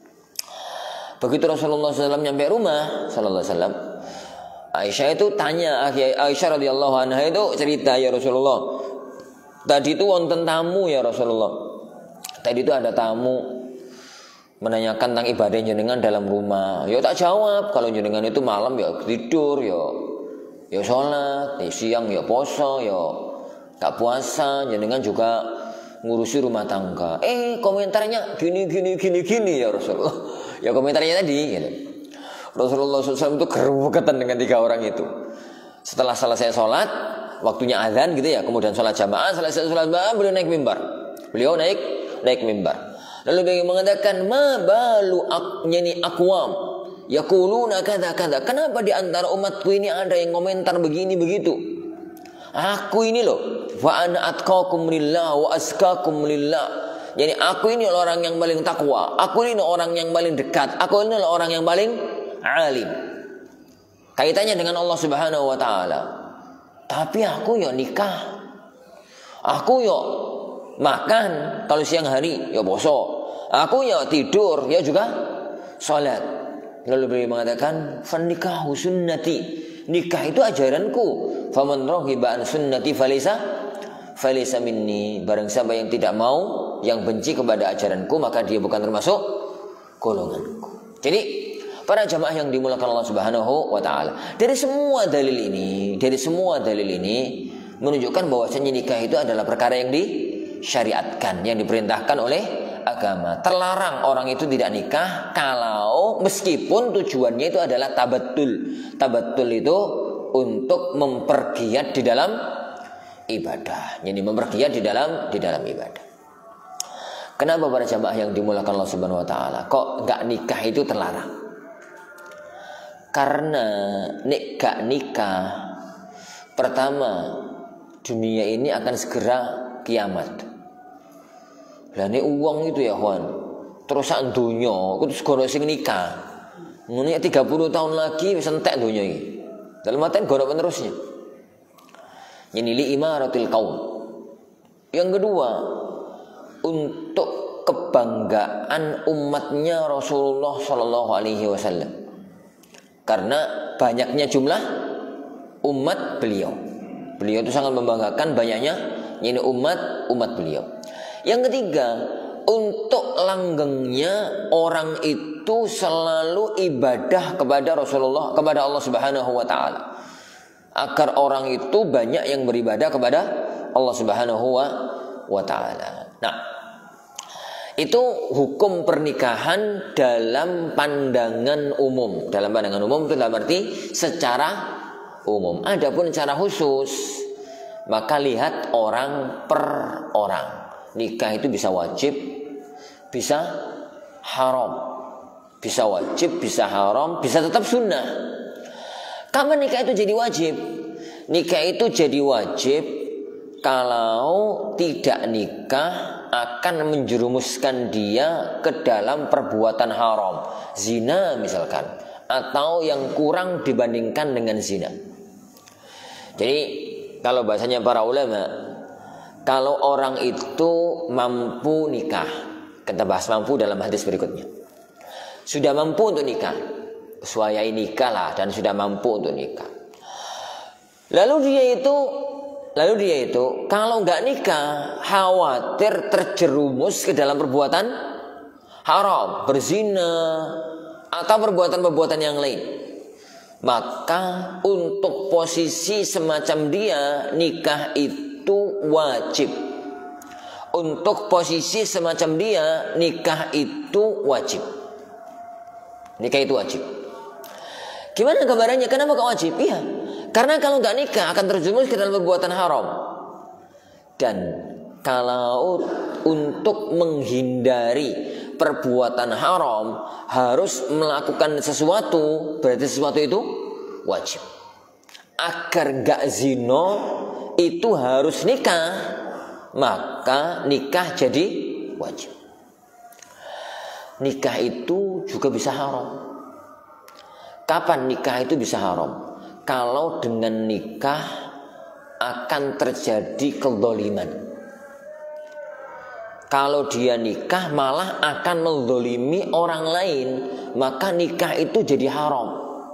S1: Begitu Rasulullah shallallahu alaihi wasallam nyampe rumah, sallallahu alaihi wasallam, Aisyah itu tanya, Aisyah radhiyallahu anha itu cerita, ya Rasulullah, tadi itu wonten tamu ya Rasulullah. Tadi itu ada tamu menanyakan tentang ibadah jenengan dalam rumah. Ya tak jawab, kalau jenengan itu malam ya tidur, ya ya sholat, ya siang ya poso, ya tak puasa, jenengan juga ngurusi rumah tangga. Eh komentarnya gini gini gini gini ya Rasulullah. Ya komentarnya tadi gitu. Rasulullah shallallahu alaihi wasallam itu gerbuketan dengan tiga orang itu. Setelah selesai sholat, waktunya azan gitu ya, kemudian sholat jamaah, selesai sholat jamaah beliau naik mimbar. Beliau naik naik mimbar. Lalu beliau mengatakan, ma balu aknyani akwam yaquluna kadza kadza. Kenapa di antara umatku ini ada yang komentar begini begitu? Aku ini loh, wa ana atqakum lillah wa askakum lillah. Jadi aku ini orang yang paling takwa, aku ini orang yang paling dekat, aku ini orang yang paling alim. Kaitannya dengan Allah Subhanahu wa taala. Tapi aku yo nikah. Aku yo makan kalau siang hari yo poso. Aku yo tidur yo juga salat. Lalu beliau mengatakan, "Fannikahu sunnati." Nikah itu ajaranku. Faman raghiba an sunnati falaysa falaysa minni. Barang siapa yang tidak mau, yang benci kepada ajaranku, maka dia bukan termasuk golonganku. Jadi, para jamaah yang dimulakan Allah Subhanahu wa taala, dari semua dalil ini, dari semua dalil ini menunjukkan bahwasanya nikah itu adalah perkara yang disyariatkan, yang diperintahkan oleh agama. Terlarang orang itu tidak nikah kalau meskipun tujuannya itu adalah tabattul. Tabattul itu untuk mempergiat di dalam ibadah. Jadi mempergiat di dalam di dalam ibadah. Kenapa para jamaah yang dimulakan Allah Subhanahu wa taala kok enggak nikah itu terlarang? Karena nikah nikah pertama, dunia ini akan segera kiamat. Lah nek uang itu ya Juan, terus sak donya kudu segoro sing nikah. Ngene tiga puluh tahun lagi wis entek donya iki. Dalam artian goro penerusnya. Ini li imaratil qaum. Yang kedua, untuk kebanggaan umatnya Rasulullah sallallahu alaihi wasallam. Karena banyaknya jumlah umat beliau. Beliau itu sangat membanggakan banyaknya ini umat umat beliau. Yang ketiga, untuk langgengnya orang itu selalu ibadah kepada Rasulullah, kepada Allah Subhanahu wa taala. Agar orang itu banyak yang beribadah kepada Allah Subhanahu wa taala. Nah, itu hukum pernikahan dalam pandangan umum. Dalam pandangan umum itu dalam arti secara umum. Adapun secara khusus, maka lihat orang per orang. Nikah itu bisa wajib, bisa haram. Bisa wajib, bisa haram, bisa tetap sunnah. Kapan nikah itu jadi wajib? Nikah itu jadi wajib kalau tidak nikah akan menjerumuskan dia ke dalam perbuatan haram, zina misalkan, atau yang kurang dibandingkan dengan zina. Jadi kalau bahasanya para ulama, kalau orang itu mampu nikah, kita bahas mampu dalam hadis berikutnya. Sudah mampu untuk nikah, suayai nikah lah, dan sudah mampu untuk nikah. Lalu dia itu, lalu dia itu kalau nggak nikah, khawatir terjerumus ke dalam perbuatan haram, berzina, atau perbuatan-perbuatan yang lain. Maka untuk posisi semacam dia, nikah itu itu wajib. Untuk posisi semacam dia, nikah itu wajib. Nikah itu wajib. Gimana gambarannya? Kenapa kok wajib? Iya, karena kalau nggak nikah akan terjerumus ke dalam perbuatan haram. Dan kalau untuk menghindari perbuatan haram harus melakukan sesuatu, berarti sesuatu itu wajib. Agar nggak zina itu harus nikah, maka nikah jadi wajib. Nikah itu juga bisa haram. Kapan nikah itu bisa haram? Kalau dengan nikah akan terjadi kezaliman. Kalau dia nikah malah akan menzalimi orang lain, maka nikah itu jadi haram.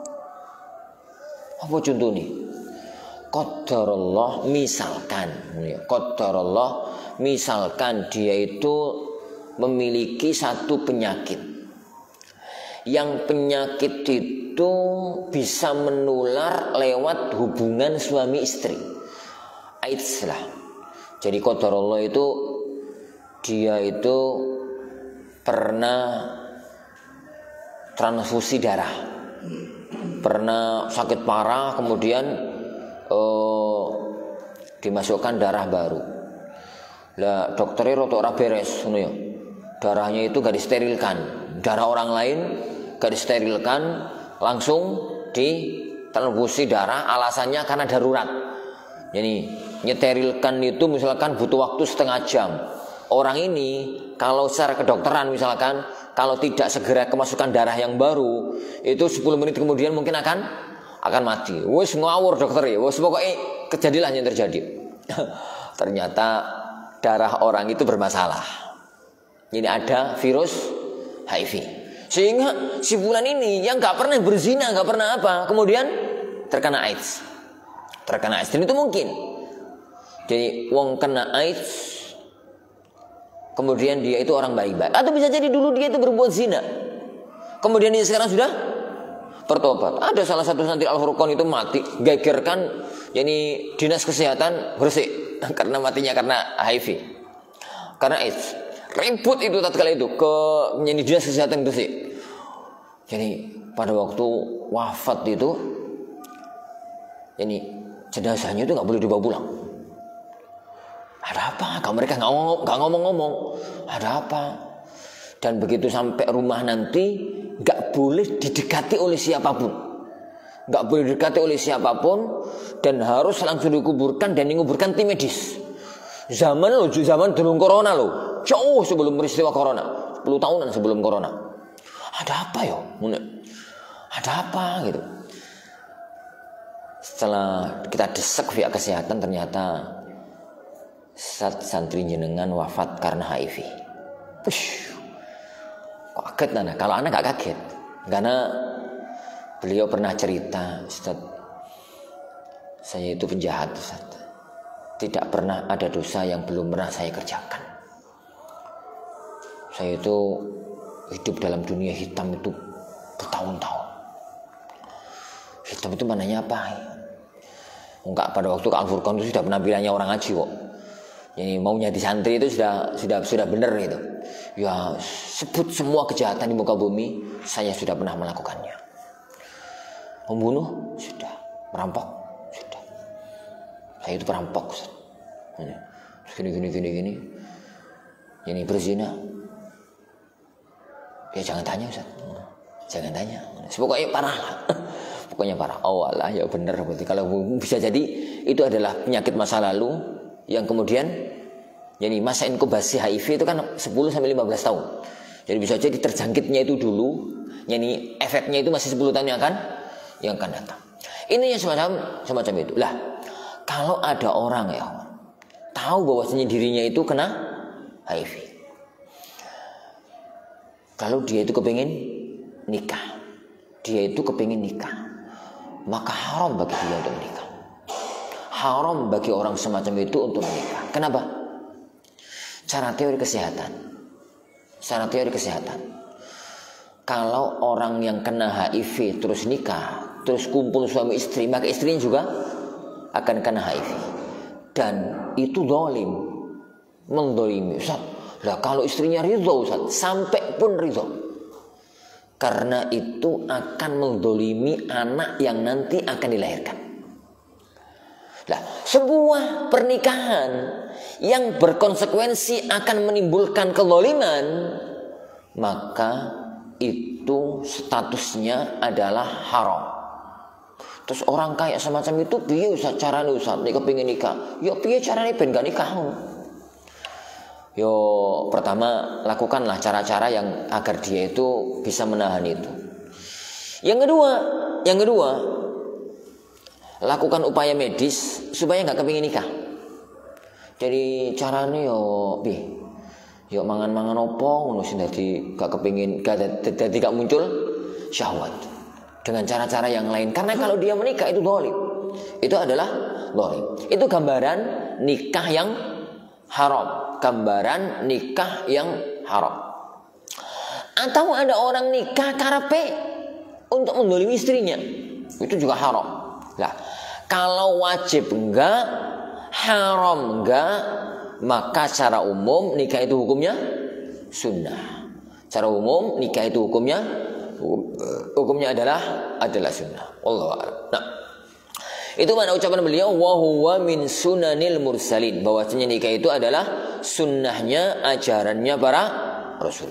S1: Apa contohnya? Qadarullah, misalkan Qadarullah, misalkan dia itu memiliki satu penyakit, yang penyakit itu bisa menular lewat hubungan suami istri, AIDS lah. Jadi qadarullah itu dia itu pernah transfusi darah, pernah sakit parah, kemudian uh, dimasukkan darah baru. Lah dokternya rotok ora beres, ngono ya. Darahnya itu gak disterilkan, darah orang lain gak disterilkan, langsung ditransfusi darah, alasannya karena darurat. Jadi nyeterilkan itu misalkan butuh waktu setengah jam. Orang ini kalau secara kedokteran misalkan kalau tidak segera kemasukan darah yang baru, itu sepuluh menit kemudian mungkin akan akan mati. Wes ngawur dokter ya, wes pokoknya kejadianlah yang terjadi. Ternyata darah orang itu bermasalah. Ini ada virus H I V. Sehingga si bulan ini yang gak pernah berzina, gak pernah apa, kemudian terkena AIDS. Terkena AIDS, dan itu mungkin. Jadi wong kena AIDS, kemudian dia itu orang baik-baik. Atau bisa jadi dulu dia itu berbuat zina, kemudian dia sekarang sudah bertobat. Ada salah satu santri Al-Furqan itu mati, gegerkan, yani dinas kesehatan bersih karena matinya karena H I V, karena AIDS. Ribut itu tatkala itu ke yani dinas kesehatan bersih. Jadi pada waktu wafat itu, yani jenazahnya itu nggak boleh dibawa pulang. Ada apa? Kalau mereka nggak ngomong, nggak ngomong-ngomong, ada apa? Dan begitu sampai rumah nanti, nggak boleh didekati oleh siapapun, nggak boleh didekati oleh siapapun, dan harus langsung dikuburkan dan dikuburkan tim medis. Zaman lo, zaman sebelum corona lo, jauh sebelum peristiwa corona, sepuluh tahunan sebelum corona. Ada apa yo? Ada apa gitu? Setelah kita desek pihak kesehatan, ternyata santri jenengan wafat karena H I V. Push. Kok kaget nana? Kalau anak gak kaget, karena beliau pernah cerita, Ustaz, saya itu penjahat, Ustaz. Tidak pernah ada dosa yang belum pernah saya kerjakan. Saya itu hidup dalam dunia hitam itu bertahun-tahun. Hitam itu mananya apa? Enggak, pada waktu Al-Furqan itu sudah penampilannya orang ngaji kok. Jadi maunya di santri itu sudah sudah sudah benar gitu. Ya sebut semua kejahatan di muka bumi, saya sudah pernah melakukannya. Membunuh sudah, merampok sudah. Saya itu perampok. Gini gini gini gini. Ini berzina. Ya jangan tanya Ustaz. Jangan tanya. Pokoknya parah lah. Pokoknya parah. Oh Allah ya benar berarti. Kalau bisa jadi itu adalah penyakit masa lalu yang kemudian jadi masa inkubasi H I V itu kan sepuluh sampai lima belas tahun. Jadi bisa jadi terjangkitnya itu dulu, yani efeknya itu masih sepuluh tahun yang akan yang akan datang. Ini yang semacam semacam itu. Lah, kalau ada orang ya tahu bahwasanya dirinya itu kena H I V. Kalau dia itu kepingin nikah, dia itu kepingin nikah, maka haram bagi dia untuk menikah. Haram bagi orang semacam itu untuk menikah. Kenapa? Cara teori kesehatan. Secara teori kesehatan. Kalau orang yang kena H I V terus nikah, terus kumpul suami istri, maka istrinya juga akan kena H I V. Dan itu zalim, mendolimi. Ustaz, lah kalau istrinya ridho Ustaz, sampai pun ridho, karena itu akan mendolimi anak yang nanti akan dilahirkan. Lah, sebuah pernikahan yang berkonsekuensi akan menimbulkan kezaliman, maka itu statusnya adalah haram. Terus orang kayak semacam itu piye Ustaz carane Ustaz nek kepengin nikah? Ya piye carane ben gak nikah? Yo pertama lakukanlah cara-cara yang agar dia itu bisa menahan itu. Yang kedua, yang kedua, lakukan upaya medis supaya nggak kepingin nikah. Jadi caranya yo bi, yo mangan-mangan opo, ngono sing dadi gak kepingin, gak dadi gak muncul syahwat dengan cara-cara yang lain. Karena kalau dia menikah itu dolim, itu adalah dolim. Itu gambaran nikah yang haram, gambaran nikah yang haram. Atau ada orang nikah karepe untuk mendolimi istrinya, itu juga haram. Lah, kalau wajib enggak, haram enggak, maka secara umum nikah itu hukumnya sunnah. Secara umum nikah itu hukumnya hukumnya adalah adalah sunnah. Wallahu a'lam. Nah, itu mana ucapan beliau, wa huwa min sunanil mursalin, bahwasanya nikah itu adalah sunnahnya, ajarannya para rasul.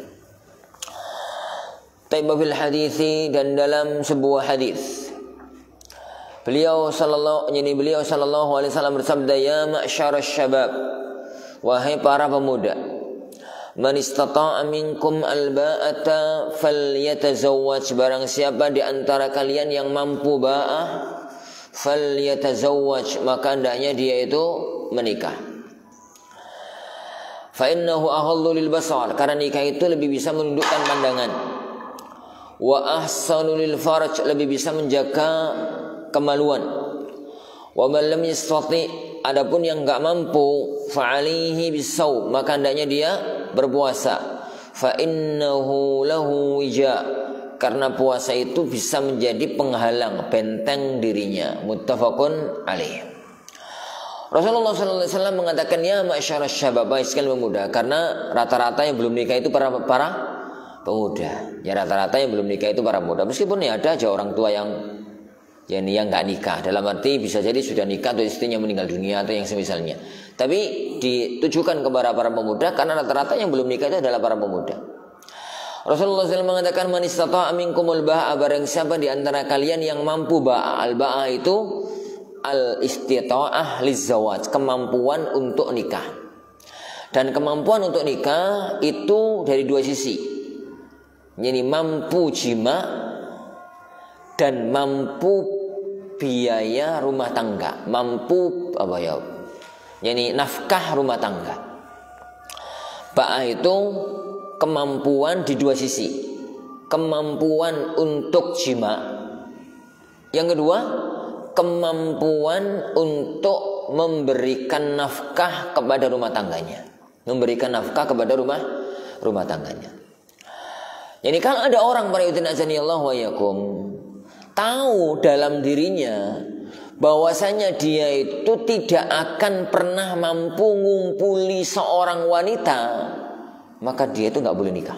S1: Taibabil hadithi, dan dalam sebuah hadis beliau sallallahu jadi beliau sallallahu alaihi wasallam bersabda, ya ma'syarasy syabab, wahai para pemuda, man istata'a minkum alba'ata falyatazawwaj, barang siapa di antara kalian yang mampu ba'ah, falyatazawwaj, maka hendaknya dia itu menikah. Fa innahu aghaddu lil basar, karena nikah itu lebih bisa menundukkan pandangan. Wa ahsanu lil farj, lebih bisa menjaga kemaluan. Wa man lam yastati, adapun yang enggak mampu, fa alaihi bisawm, maka hendaknya dia berpuasa. Fa innahu lahu wija, karena puasa itu bisa menjadi penghalang, benteng dirinya. Muttafaqun alaih. Rasulullah sallallahu alaihi wasallam mengatakan, ya ma'syarasy syabab, sekalian pemuda, karena rata-rata yang belum nikah itu para para pemuda. Ya, rata-rata yang belum nikah itu para pemuda. Meskipun ya ada aja orang tua yang yang yang nggak nikah, dalam arti bisa jadi sudah nikah atau istrinya meninggal dunia atau yang semisalnya. Tapi ditujukan kepada para pemuda karena rata-rata yang belum nikah itu adalah para pemuda. Rasulullah shallallahu alaihi wasallam mengatakan, man istata'a minkumul ba'a, barang siapa di antara kalian yang mampu ba'a. Al-ba'a itu al-istita'ah lizzawaj, kemampuan untuk nikah. Dan kemampuan untuk nikah itu dari dua sisi. Jadi mampu jima dan mampu biaya rumah tangga, mampu apa ya? Jadi nafkah rumah tangga. Ba'a itu kemampuan di dua sisi. Kemampuan untuk jima. Yang kedua, kemampuan untuk memberikan nafkah kepada rumah tangganya. Memberikan nafkah kepada rumah rumah tangganya. Jadi kalau ada orang, para yudin azanillahu wa yakum, tahu dalam dirinya bahwasanya dia itu tidak akan pernah mampu ngumpuli seorang wanita, maka dia itu nggak boleh nikah.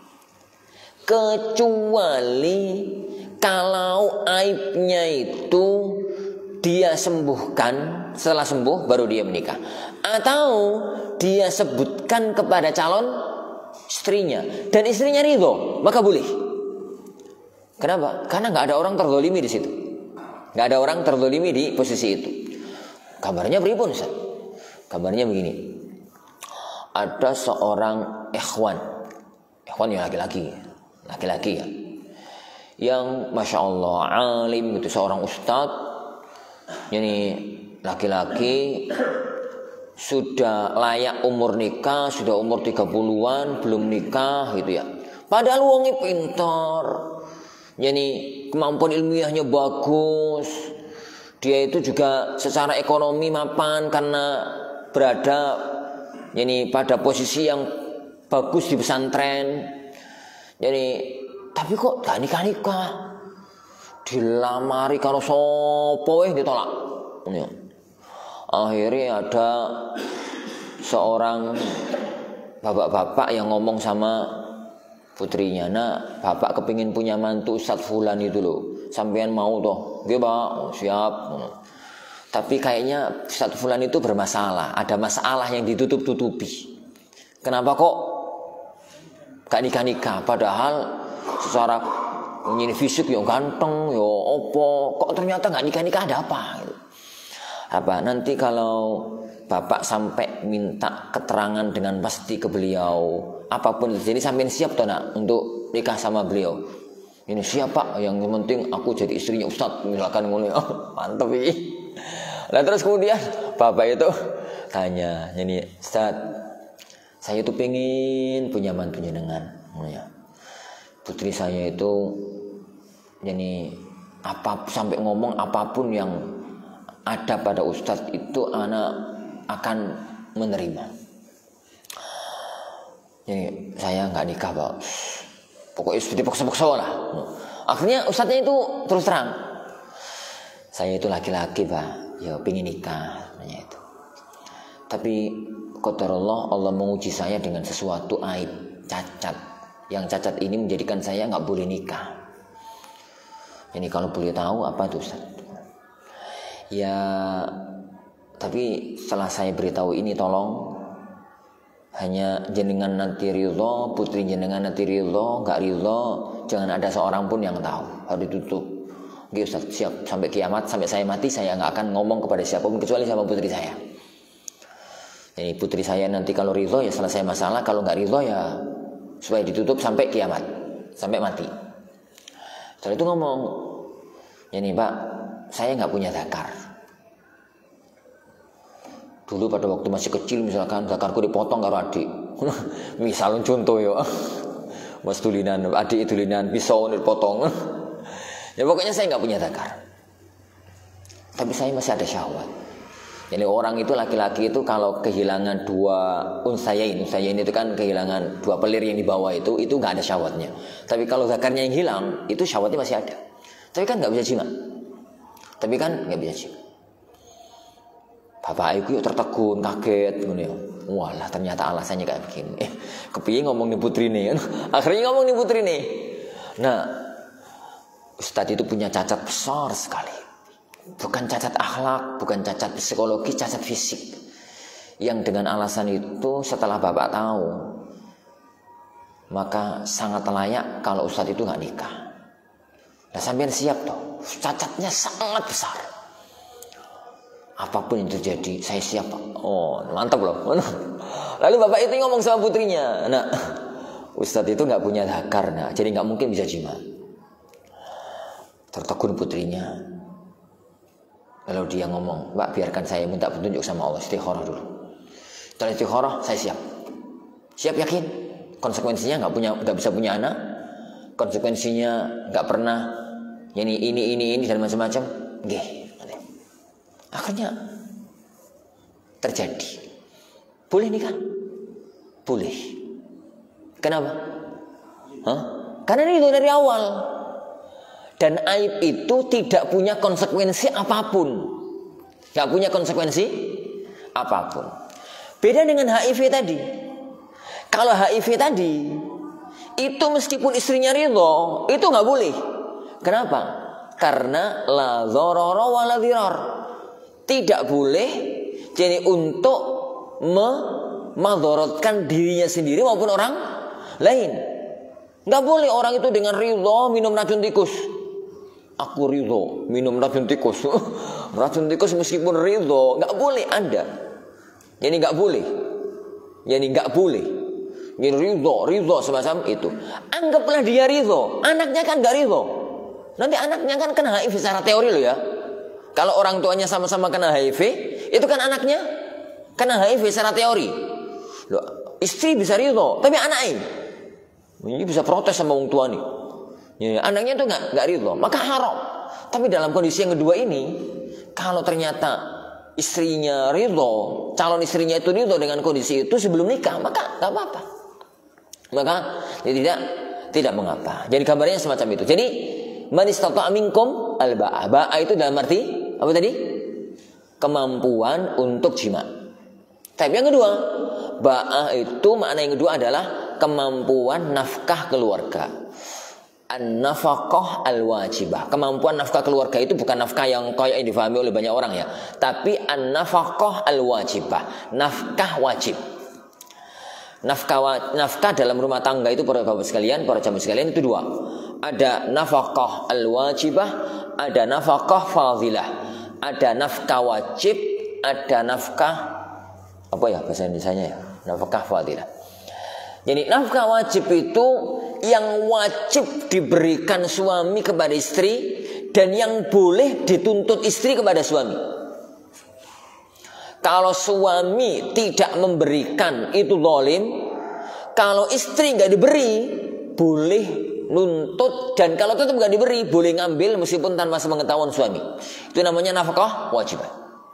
S1: Kecuali kalau aibnya itu dia sembuhkan, setelah sembuh baru dia menikah, atau dia sebutkan kepada calon istrinya dan istrinya ridho, maka boleh. Kenapa? Karena nggak ada orang terzalimi di situ, nggak ada orang terzalimi di posisi itu. Kabarnya beribun, Ustaz. Kabarnya begini, ada seorang ikhwan, ikhwan yang laki-laki, laki-laki ya, yang masya Allah alim gitu, seorang ustadz, ini laki-laki, sudah layak umur nikah, sudah umur tiga puluhan, belum nikah gitu ya. Padahal wongnya pintar, jadi kemampuan ilmiahnya bagus. Dia itu juga secara ekonomi mapan karena berada jadi pada posisi yang bagus di pesantren. Jadi tapi kok gak nikah-nikah, dilamari kalau sopo weh ditolak. Ya. Akhirnya ada seorang bapak-bapak yang ngomong sama putrinya, nak, bapak kepingin punya mantu Ustadz Fulan itu loh, sampean mau toh? Nggih Pak, siap. Tapi kayaknya Ustadz Fulan itu bermasalah, ada masalah yang ditutup-tutupi. Kenapa kok gak nikah-nikah? Padahal secara ini fisik yo ganteng, yo opo, kok ternyata gak nikah-nikah, ada apa? Gitu. Apa nanti kalau bapak sampai minta keterangan dengan pasti ke beliau, apapun jadi sampai siap toh nak untuk nikah sama beliau. Ini siapa yang penting aku jadi istrinya Ustadz misalkan ngono. Oh, mantep iki. Nah terus kemudian bapak itu tanya, ini Ustadz, saya itu pengen punya mantu jenengan, ya. Putri saya itu, jadi apa sampai ngomong apapun yang ada pada Ustadz itu anak akan menerima. Jadi saya nggak nikah Pak, pokoknya seperti paksa-paksa lah. Akhirnya Ustadznya itu terus terang, saya itu laki-laki Pak, ya pengen nikah, namanya itu. Tapi qadarullah Allah menguji saya dengan sesuatu aib, cacat. Yang cacat ini menjadikan saya nggak boleh nikah. Jadi kalau boleh tahu apa itu Ustaz? Ya, tapi setelah saya beritahu ini tolong hanya jenengan nanti ridho, putri jenengan nanti ridho, nggak ridho, jangan ada seorang pun yang tahu, harus ditutup. Oke Ustaz, siap, sampai kiamat, sampai saya mati saya nggak akan ngomong kepada siapapun kecuali sama putri saya. Jadi putri saya nanti kalau ridho ya selesai masalah, kalau nggak ridho ya supaya ditutup sampai kiamat, sampai mati. Setelah itu ngomong, ini Pak, saya nggak punya zakar. Dulu pada waktu masih kecil misalkan zakarku dipotong karo adik. Misalnya contoh ya, mas tulinan, adik tulinan, pisau dipotong. Ya pokoknya saya nggak punya zakar. Tapi saya masih ada syahwat. Jadi orang itu laki-laki itu kalau kehilangan dua unsayain, unsayain itu kan kehilangan dua pelir yang di bawah itu, itu nggak ada syahwatnya. Tapi kalau zakarnya yang hilang, itu syahwatnya masih ada. Tapi kan nggak bisa jima. Tapi kan nggak bisa jima. Bapak ibu tertegun, kaget, gini. Walah ternyata alasannya kayak begini. Eh, kepingin ngomong nih putri nih, akhirnya ngomong nih putri nih. Nah, Ustadz itu punya cacat besar sekali. Bukan cacat akhlak, bukan cacat psikologi, cacat fisik. Yang dengan alasan itu setelah bapak tahu, maka sangat layak kalau Ustadz itu nggak nikah. Nah sampean siap toh, cacatnya sangat besar. Apapun yang terjadi, saya siap Pak. Oh mantap loh. Lalu bapak itu ngomong sama putrinya, nah Ustadz itu nggak punya zakar, nah, jadi nggak mungkin bisa jima. Tertegun putrinya. Lalu dia ngomong, Mbak biarkan saya minta petunjuk sama Allah, istikharah dulu. Setelah istikharah, saya siap. Siap yakin? Konsekuensinya nggak punya, nggak bisa punya anak. Konsekuensinya nggak pernah ini ini ini ini dan macam-macam. Nggih. Akhirnya terjadi. Boleh nikah? Boleh. Kenapa? Hah? Karena itu dari awal. Dan aib itu tidak punya konsekuensi apapun. Gak punya konsekuensi apapun. Beda dengan H I V tadi. Kalau H I V tadi, itu meskipun istrinya ridho, itu gak boleh. Kenapa? Karena la dharara wa la dhirar. Tidak boleh jadi untuk memadharatkan dirinya sendiri maupun orang lain. Gak boleh orang itu dengan ridho minum racun tikus. Aku ridho minum racun tikus. Racun tikus meskipun ridho nggak boleh ada. Jadi nggak boleh. Jadi nggak boleh. Jadi ridho, ridho semacam itu. Anggaplah dia ridho, anaknya kan nggak ridho. Nanti anaknya kan kena H I V secara teori loh ya. Kalau orang tuanya sama-sama kena H I V, itu kan anaknya kena H I V secara teori. Loh, istri bisa ridho, tapi anaknya ini bisa protes sama orang tua nih. Ya, anaknya itu nggak nggak ridho, maka haram. Tapi dalam kondisi yang kedua ini, kalau ternyata istrinya ridho, calon istrinya itu ridho dengan kondisi itu sebelum nikah, maka nggak apa-apa. Maka ya tidak tidak mengapa. Jadi kabarnya semacam itu. Jadi man istata'a minkum al-ba'a. Ba'a itu dalam arti apa tadi? Kemampuan untuk jima. Tapi yang kedua, ba'a itu makna yang kedua adalah kemampuan nafkah keluarga. An-nafaqah al-wajibah. Kemampuan nafkah keluarga itu bukan nafkah yang kayak yang difahami oleh banyak orang ya, tapi an-nafaqah al-wajibah, nafkah wajib. Nafkah nafkah dalam rumah tangga itu para bapak sekalian, para jamaah sekalian itu dua. Ada nafkah al-wajibah, ada nafkah fadilah. Ada nafkah wajib, ada nafkah apa ya bahasa Indonesianya ya? Nafkah fadilah. Jadi nafkah wajib itu yang wajib diberikan suami kepada istri dan yang boleh dituntut istri kepada suami. Kalau suami tidak memberikan itu zalim, kalau istri nggak diberi boleh nuntut, dan kalau tetap nggak diberi boleh ngambil meskipun tanpa sepengetahuan suami. Itu namanya nafkah wajib.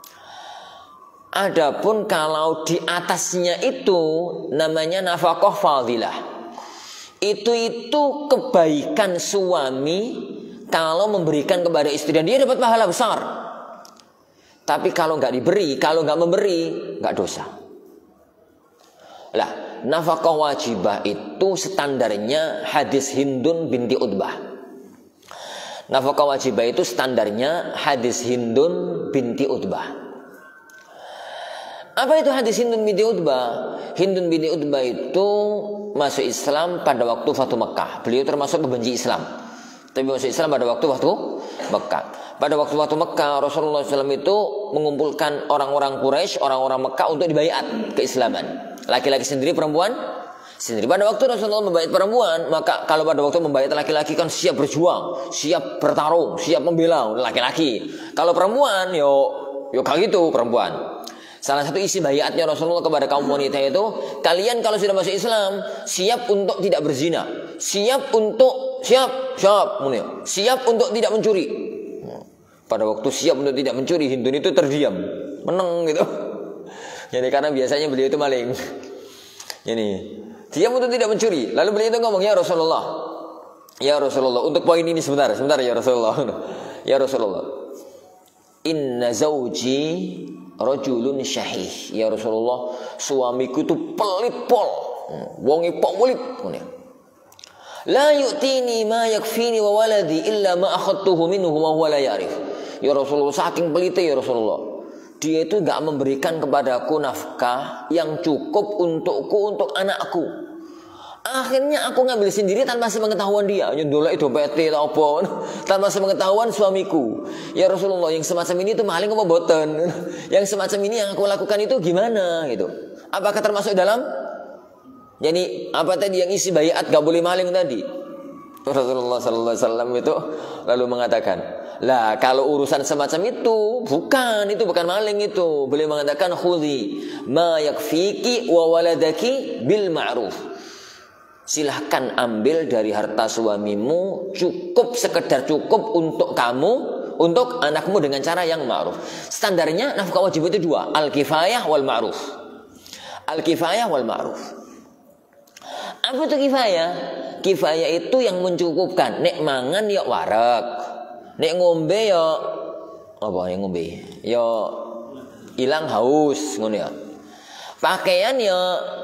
S1: Adapun kalau di atasnya itu namanya nafkah fadilah. Itu itu kebaikan suami kalau memberikan kepada istri dan dia dapat pahala besar. Tapi kalau nggak diberi, kalau nggak memberi, nggak dosa. Lah, nafkah wajibah itu standarnya hadis Hindun binti Utbah. Nafkah wajibah itu standarnya hadis Hindun binti Utbah. Apa itu hadis Hindun binti Utbah? Hindun binti Utbah itu masuk Islam pada waktu Fatu Mekah. Beliau termasuk pembenci Islam, tapi masuk Islam pada waktu waktu Mekah. Pada waktu waktu Mekah Rasulullah shallallahu alaihi wasallam itu mengumpulkan orang-orang Quraisy, orang-orang Mekah untuk dibaiat keislaman. Laki-laki sendiri, perempuan sendiri. Pada waktu Rasulullah membaiat perempuan, maka kalau pada waktu membaiat laki-laki kan siap berjuang, siap bertarung, siap membela laki-laki. Kalau perempuan, yo yo kayak gitu perempuan. Salah satu isi baiatnya Rasulullah kepada kaum wanita itu, kalian kalau sudah masuk Islam siap untuk tidak berzina, siap untuk siap siap siap untuk tidak mencuri. Pada waktu siap untuk tidak mencuri, Hindun itu terdiam, meneng gitu. Jadi karena biasanya beliau itu maling. Ini siap untuk tidak mencuri. Lalu beliau itu ngomong, ya Rasulullah, ya Rasulullah, untuk poin ini sebentar, sebentar ya Rasulullah, ya Rasulullah. Inna zawji rajulun syahih. Ya Rasulullah, suamiku itu pelit pol, wongi pol mulit. La yu'tini ma yakfini wa waladi illa ma akhadtuhu minhu wa huwa la ya'rif. Ya Rasulullah, saking pelitnya ya Rasulullah, dia itu gak memberikan kepadaku nafkah yang cukup untukku, untuk anakku. Akhirnya aku ngambil sendiri tanpa sepengetahuan dia. Nyendolek dompete atau apa, tanpa sepengetahuan suamiku. Ya Rasulullah, yang semacam ini itu maling apa boten? Yang semacam ini yang aku lakukan itu gimana gitu? Apakah termasuk dalam jadi apa tadi yang isi baiat gak boleh maling tadi? Rasulullah sallallahu alaihi wasallam itu lalu mengatakan, lah kalau urusan semacam itu bukan, itu bukan maling itu. Beliau mengatakan, khudhi ma yakfiki wa waladaki bil ma'ruf. Silahkan ambil dari harta suamimu cukup, sekedar cukup untuk kamu, untuk anakmu dengan cara yang ma'ruf. Standarnya nafkah wajib itu dua, al-kifayah wal ma'ruf. Al-kifayah wal ma'ruf. Apa itu kifayah? Kifayah itu yang mencukupkan. Nek mangan ya warak, nek ngombe ya apa yang ngombe? Ya hilang haus, ngono ya. Pakaian ya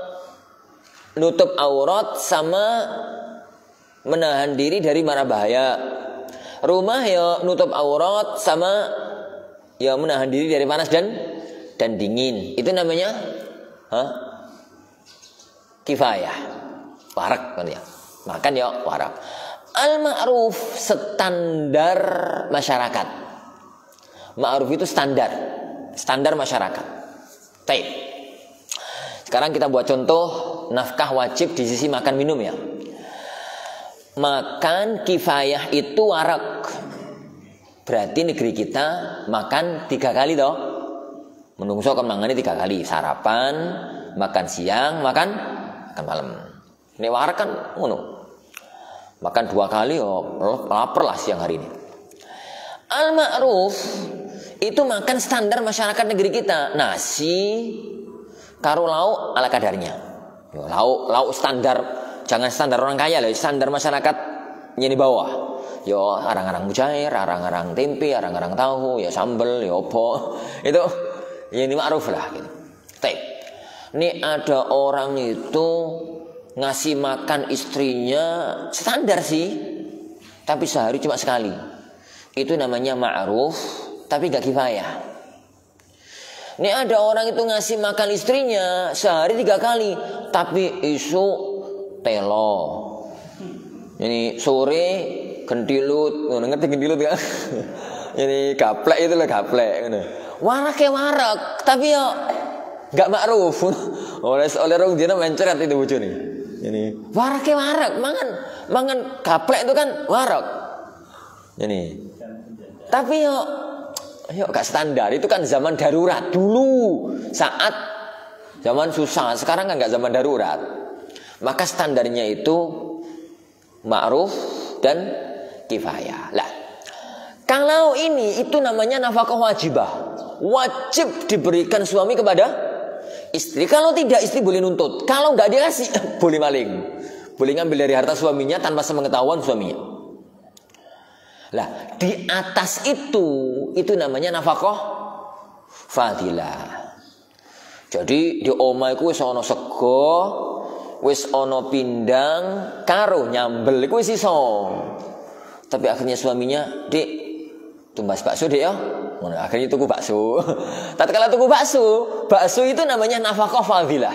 S1: nutup aurat sama menahan diri dari mara bahaya. Rumah ya nutup aurat sama ya menahan diri dari panas dan dan dingin. Itu namanya hah? Kifayah. Warak kan ya. Makan ya warak. Al-ma'ruf standar masyarakat. Ma'ruf itu standar, standar masyarakat. Baik. Sekarang kita buat contoh nafkah wajib di sisi makan minum ya. Makan kifayah itu warak. Berarti negeri kita makan tiga kali toh. Menungso kan mangane tiga kali, sarapan, makan siang, makan makan malam. Nek warak kan ngono. Makan dua kali, oh lapar lah siang hari ini. Al-ma'ruf itu makan standar masyarakat negeri kita. Nasi karo lauk ala kadarnya. Yo, lauk lauk standar, jangan standar orang kaya loh, standar masyarakat yang di bawah. Yo arang-arang mujair, arang-arang tempe, arang-arang tahu, ya sambel, ya opo. Itu ini ma'ruf lah gitu. Tapi ini ada orang itu ngasih makan istrinya standar sih, tapi sehari cuma sekali. Itu namanya ma'ruf, tapi gak kifayah. Ini ada orang itu ngasih makan istrinya sehari tiga kali, tapi isu telo. Ini sore gentilut, ngerti gentilut kan? Ini gaplek itu lah gaplek. Warak ya warak, tapi ya gak ma'ruf. Oleh oleh rong dina mencret itu bojone. Ini warak ke warak, mangan mangan gaplek itu kan warak. Ini. Tapi yo yo gak standar, itu kan zaman darurat dulu. Saat zaman susah, sekarang kan gak zaman darurat. Maka standarnya itu ma'ruf dan kifayah. Lah, kalau ini itu namanya nafkah wajibah. Wajib diberikan suami kepada istri. Kalau tidak, istri boleh nuntut. Kalau nggak dikasih, boleh maling. Boleh ngambil dari harta suaminya tanpa sepengetahuan suaminya. Lah, di atas itu, itu namanya nafkah fadilah. Jadi di omah iku wis ana sego, wis ana pindang, karo nyambel iku wis iso. Tapi akhirnya suaminya, "Dik, tumbas bakso Dik ya." Akhirnya tuku bakso. Tatkala tuku bakso, bakso itu namanya nafkah fadilah.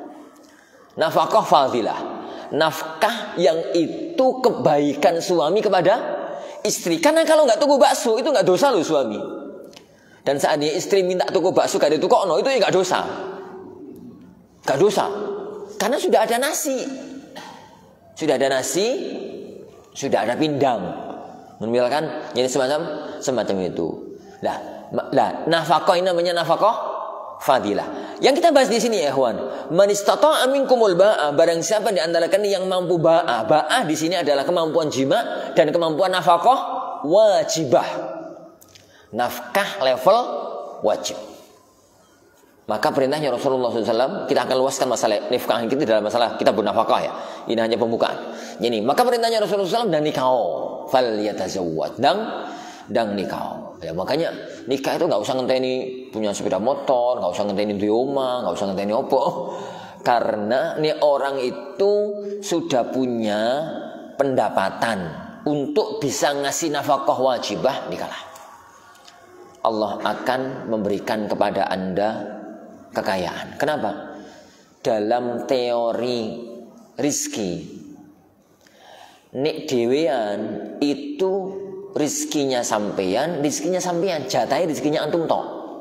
S1: Nafkah fadilah. Nafkah yang itu kebaikan suami kepada istri. Karena kalau nggak tuku bakso itu nggak dosa loh suami. Dan saatnya istri minta tuku bakso gak ditukokno itu ya nggak dosa. Nggak dosa. Karena sudah ada nasi. Sudah ada nasi, sudah ada pindang. Menambilkan jadi semacam semacam itu. Lah, lah nafkah ini namanya nafkah fadilah. Yang kita bahas di sini ya, ikhwan, man istata'a minkumul ba'a, barang siapa di antara kalian yang mampu ba'a. Ba'a di sini adalah kemampuan jima dan kemampuan nafkah wajibah. Nafkah level wajib. Maka perintahnya Rasulullah shallallahu alaihi wasallam, kita akan luaskan masalah nafkah kita dalam masalah kita bernafkah ya. Ini hanya pembukaan. Jadi, maka perintahnya Rasulullah shallallahu alaihi wasallam dan nikah, fal yatazawwad, dan dan nikah. Ya makanya nikah itu nggak usah ngenteni punya sepeda motor, nggak usah ngenteni duwe omah, nggak usah ngenteni opo. Karena nih orang itu sudah punya pendapatan untuk bisa ngasih nafkah wajibah, nikahlah. Allah akan memberikan kepada Anda kekayaan. Kenapa? Dalam teori rizki, nek dewean itu rizkinya sampeyan, rizkinya sampeyan, jatahnya rizkinya antum tok.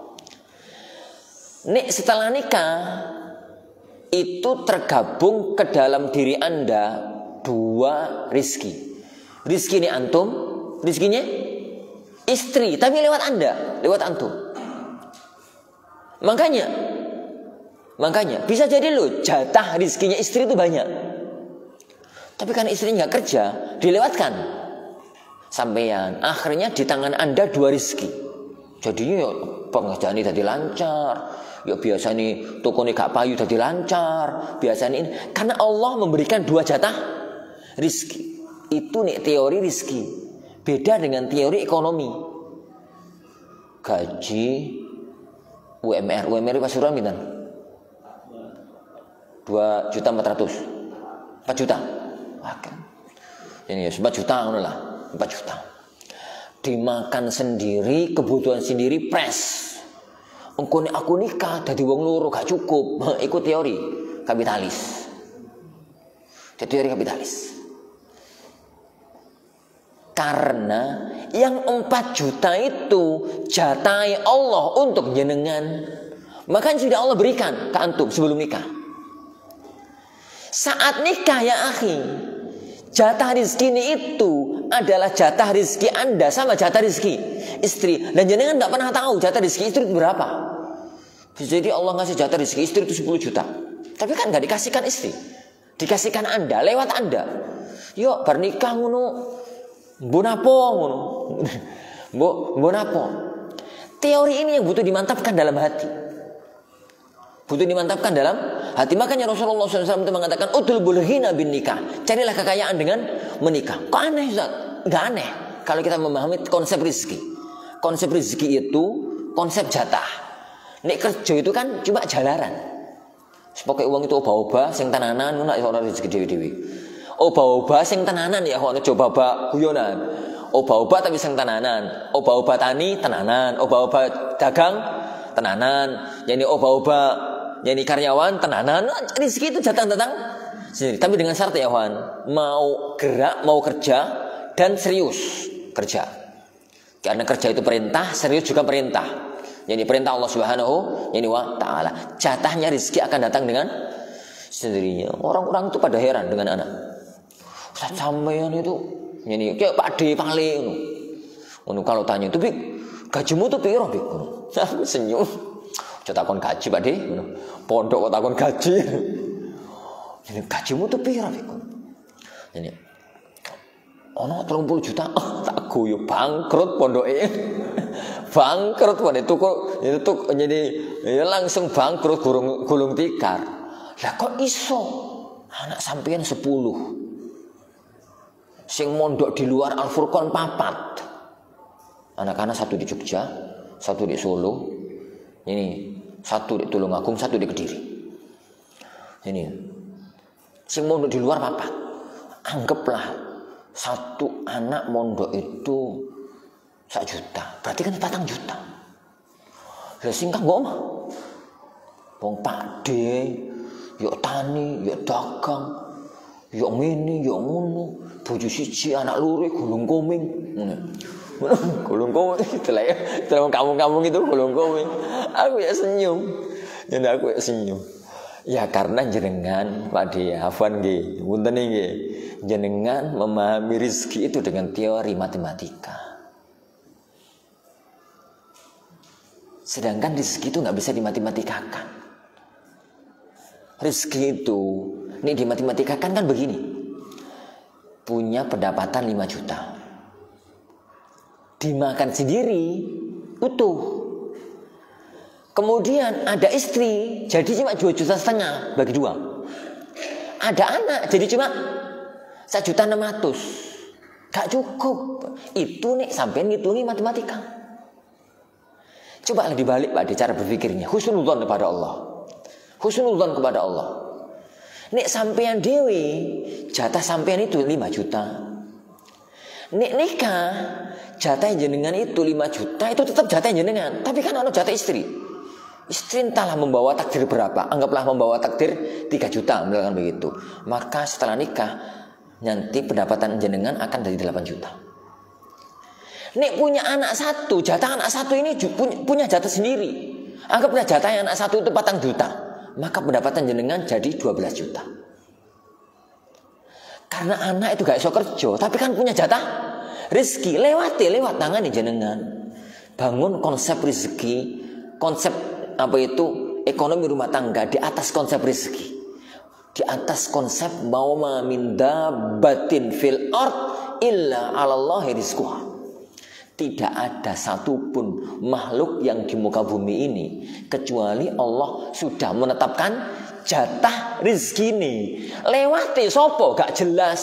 S1: Nek setelah nikah itu tergabung ke dalam diri Anda dua rizki. Rizki ini antum, rizkinya istri, tapi lewat Anda, lewat antum. Makanya, makanya bisa jadi loh jatah rizkinya istri itu banyak. Tapi karena istri nggak kerja, dilewatkan. Sampeyan akhirnya di tangan Anda dua rizki. Jadinya ya pengerjaan ini jadi lancar. Ya biasa nih toko ini gak payu jadi lancar. Biasanya ini karena Allah memberikan dua jatah rizki. Itu nih teori rizki. Beda dengan teori ekonomi. Gaji U M R, U M R pasuruan pinten? dua juta empat ratus. empat juta. Oke. Ini ya empat juta ngono lah. empat juta. Dimakan sendiri, kebutuhan sendiri, pres. Engko nek aku nikah dadi wong loro gak cukup. Iku teori kapitalis. Itu teori kapitalis. Karena yang empat juta itu jatah Allah untuk jenengan. Maka sudah Allah berikan ke antum sebelum nikah. Saat nikah ya akhi, jatah rizki ini itu adalah jatah rizki Anda sama jatah rizki istri. Dan jenengan gak pernah tahu jatah rizki istri itu berapa. Jadi Allah ngasih jatah rizki istri itu sepuluh juta. Tapi kan gak dikasihkan istri, dikasihkan Anda, lewat Anda. Yuk bernikah ngono, bonapo ngono. Bonapo. Teori ini yang butuh dimantapkan dalam hati. Butuh dimantapkan dalam hati. Makanya Rasulullah shallallahu alaihi wasallam itu mengatakan utlubul ghina bin nikah. Carilah kekayaan dengan menikah. Kok aneh Ustaz? Gak aneh kalau kita memahami konsep rizki. Konsep rizki itu konsep jatah. Nek kerja itu kan cuma jalaran. Sepoke uang itu oba-oba sing tenanan ngono nek ora rezeki dhewe-dhewe. Oba-oba sing tenanan ya ono coba bak guyonan. Oba-oba tapi sing tenanan. Oba-oba tani tenanan, oba-oba dagang tenanan. Yani oba-oba yani karyawan tenanan. Rezeki itu datang-datang sendiri. Tapi dengan syarat ya Wan, mau gerak, mau kerja dan serius kerja. Karena kerja itu perintah, serius juga perintah. Jadi perintah Allah Subhanahu wa taala. Jatahnya rezeki akan datang dengan sendirinya. Orang-orang itu pada heran dengan anak. Ustaz sampean itu ini kayak Pak D paling. Ngono kalau tanya itu, Bik, gajimu tuh piro, Bik? Aku senyum. Coba takon gaji, Pak D. Pondok kok takon gaji. Ini gajimu tuh piro, Bik? Ini ono tiga puluh juta. Oh, tak guyu bangkrut pondoke. Bangkrut pada itu kok itu tuh jadi ya langsung bangkrut gulung gulung tikar. Lah kok iso anak sampean sepuluh sing mondok di luar Al Furqan papat. Anak-anak satu di Jogja, satu di Solo. Ini satu di Tulungagung, satu di Kediri. Ini sing mondok di luar papat. Anggaplah satu anak mondok itu sak juta, berarti kan patang juta. Lah sing kanggo omah. Wong Pak D, yo tani, yo dagang, yo ngene, yo ngono. Bojo siji, anak loro gulung koming. Ngono. Gulung koming itu lah ya. Terus kampung-kampung itu gulung koming. Aku ya senyum. Ya aku ya senyum. Ya karena jenengan Pak D, Afwan nggih, punten nggih. Jenengan memahami rezeki itu dengan teori matematika. Sedangkan rezeki itu nggak bisa dimatematikkan. Rezeki itu, ini dimatematikkan kan begini. Punya pendapatan lima juta. Dimakan sendiri, utuh. Kemudian ada istri, jadi cuma dua juta setengah bagi dua. Ada anak, jadi cuma satu juta enam ratus. Gak cukup. Itu nih sampai ngitungi matematika. Coba dibalik Pak, di cara berpikirnya. Husnudzon kepada Allah. Husnudzon kepada Allah. Nek sampean dewi, jatah sampean itu lima juta. Nek nikah, jatah jenengan itu lima juta, itu tetap jatah jenengan. Tapi kan ada jatah istri. Istri entahlah membawa takdir berapa. Anggaplah membawa takdir tiga juta, misalkan begitu. Maka setelah nikah, nanti pendapatan jenengan akan dari delapan juta. Nek punya anak satu, jatah anak satu ini punya, punya jatah sendiri. Anggaplah jatah anak satu itu patang juta. Maka pendapatan jenengan jadi dua belas juta. Karena anak itu gak iso kerja, tapi kan punya jatah rezeki. Lewati, lewat tangan nih jenengan. Bangun konsep rezeki, konsep apa itu ekonomi rumah tangga di atas konsep rezeki. Di atas konsep mau minda batin fil ard illa 'alallahi rizquha. Tidak ada satupun makhluk yang di muka bumi ini kecuali Allah sudah menetapkan jatah rezeki ini. Lewati sopo gak jelas.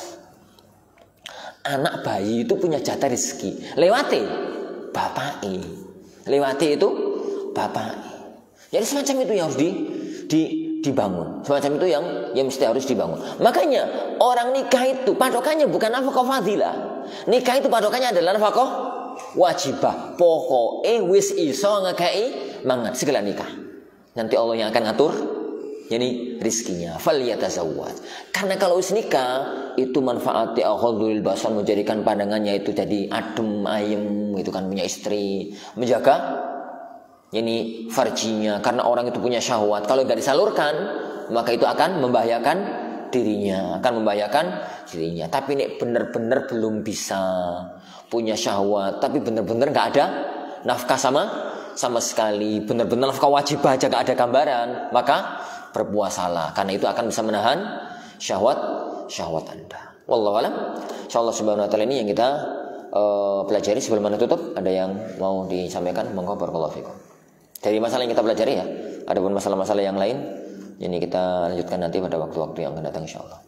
S1: Anak bayi itu punya jatah rezeki. Lewati bapaknya. Lewati itu bapaknya. Jadi semacam itu yang harus di, di dibangun. Semacam itu yang yang mesti harus dibangun. Makanya orang nikah itu patokannya bukan nafkah fadilah. Nikah itu patokannya adalah nafkah wajibah. Pokoke wis iso ngekei mangan segala nikah. Nanti Allah yang akan ngatur yani rizkinya. Falyatazawwaj. Karena kalau wis nikah itu manfaati aghadul basar, menjadikan pandangannya itu jadi adem ayem, itu kan punya istri, menjaga ini farjinya, karena orang itu punya syahwat. Kalau tidak disalurkan, maka itu akan membahayakan dirinya, akan membahayakan dirinya. Tapi ini benar-benar belum bisa punya syahwat, tapi benar-benar nggak ada nafkah sama sama sekali, benar-benar nafkah wajib aja nggak ada gambaran, maka berpuasalah, karena itu akan bisa menahan syahwat syahwat Anda. Wallahu a'lam. Insyaallah subhanahu wa taala ini yang kita uh, pelajari. Sebelum Anda tutup, ada yang mau disampaikan? Monggo, barakallahu fikum. Dari masalah yang kita pelajari ya. Adapun masalah-masalah yang lain, ini kita lanjutkan nanti pada waktu-waktu yang akan datang insyaallah.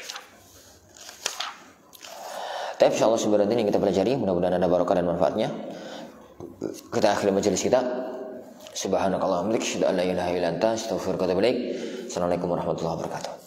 S1: Tapi insyaallah sebenarnya ini yang kita pelajari, mudah-mudahan ada barokah dan manfaatnya. Kita akhiri majelis kita. Subhanakallahumma wa bihamdika, asyhadu an la ilaha illa anta, astaghfiruka wa atubu ilaik. Assalamualaikum warahmatullahi wabarakatuh.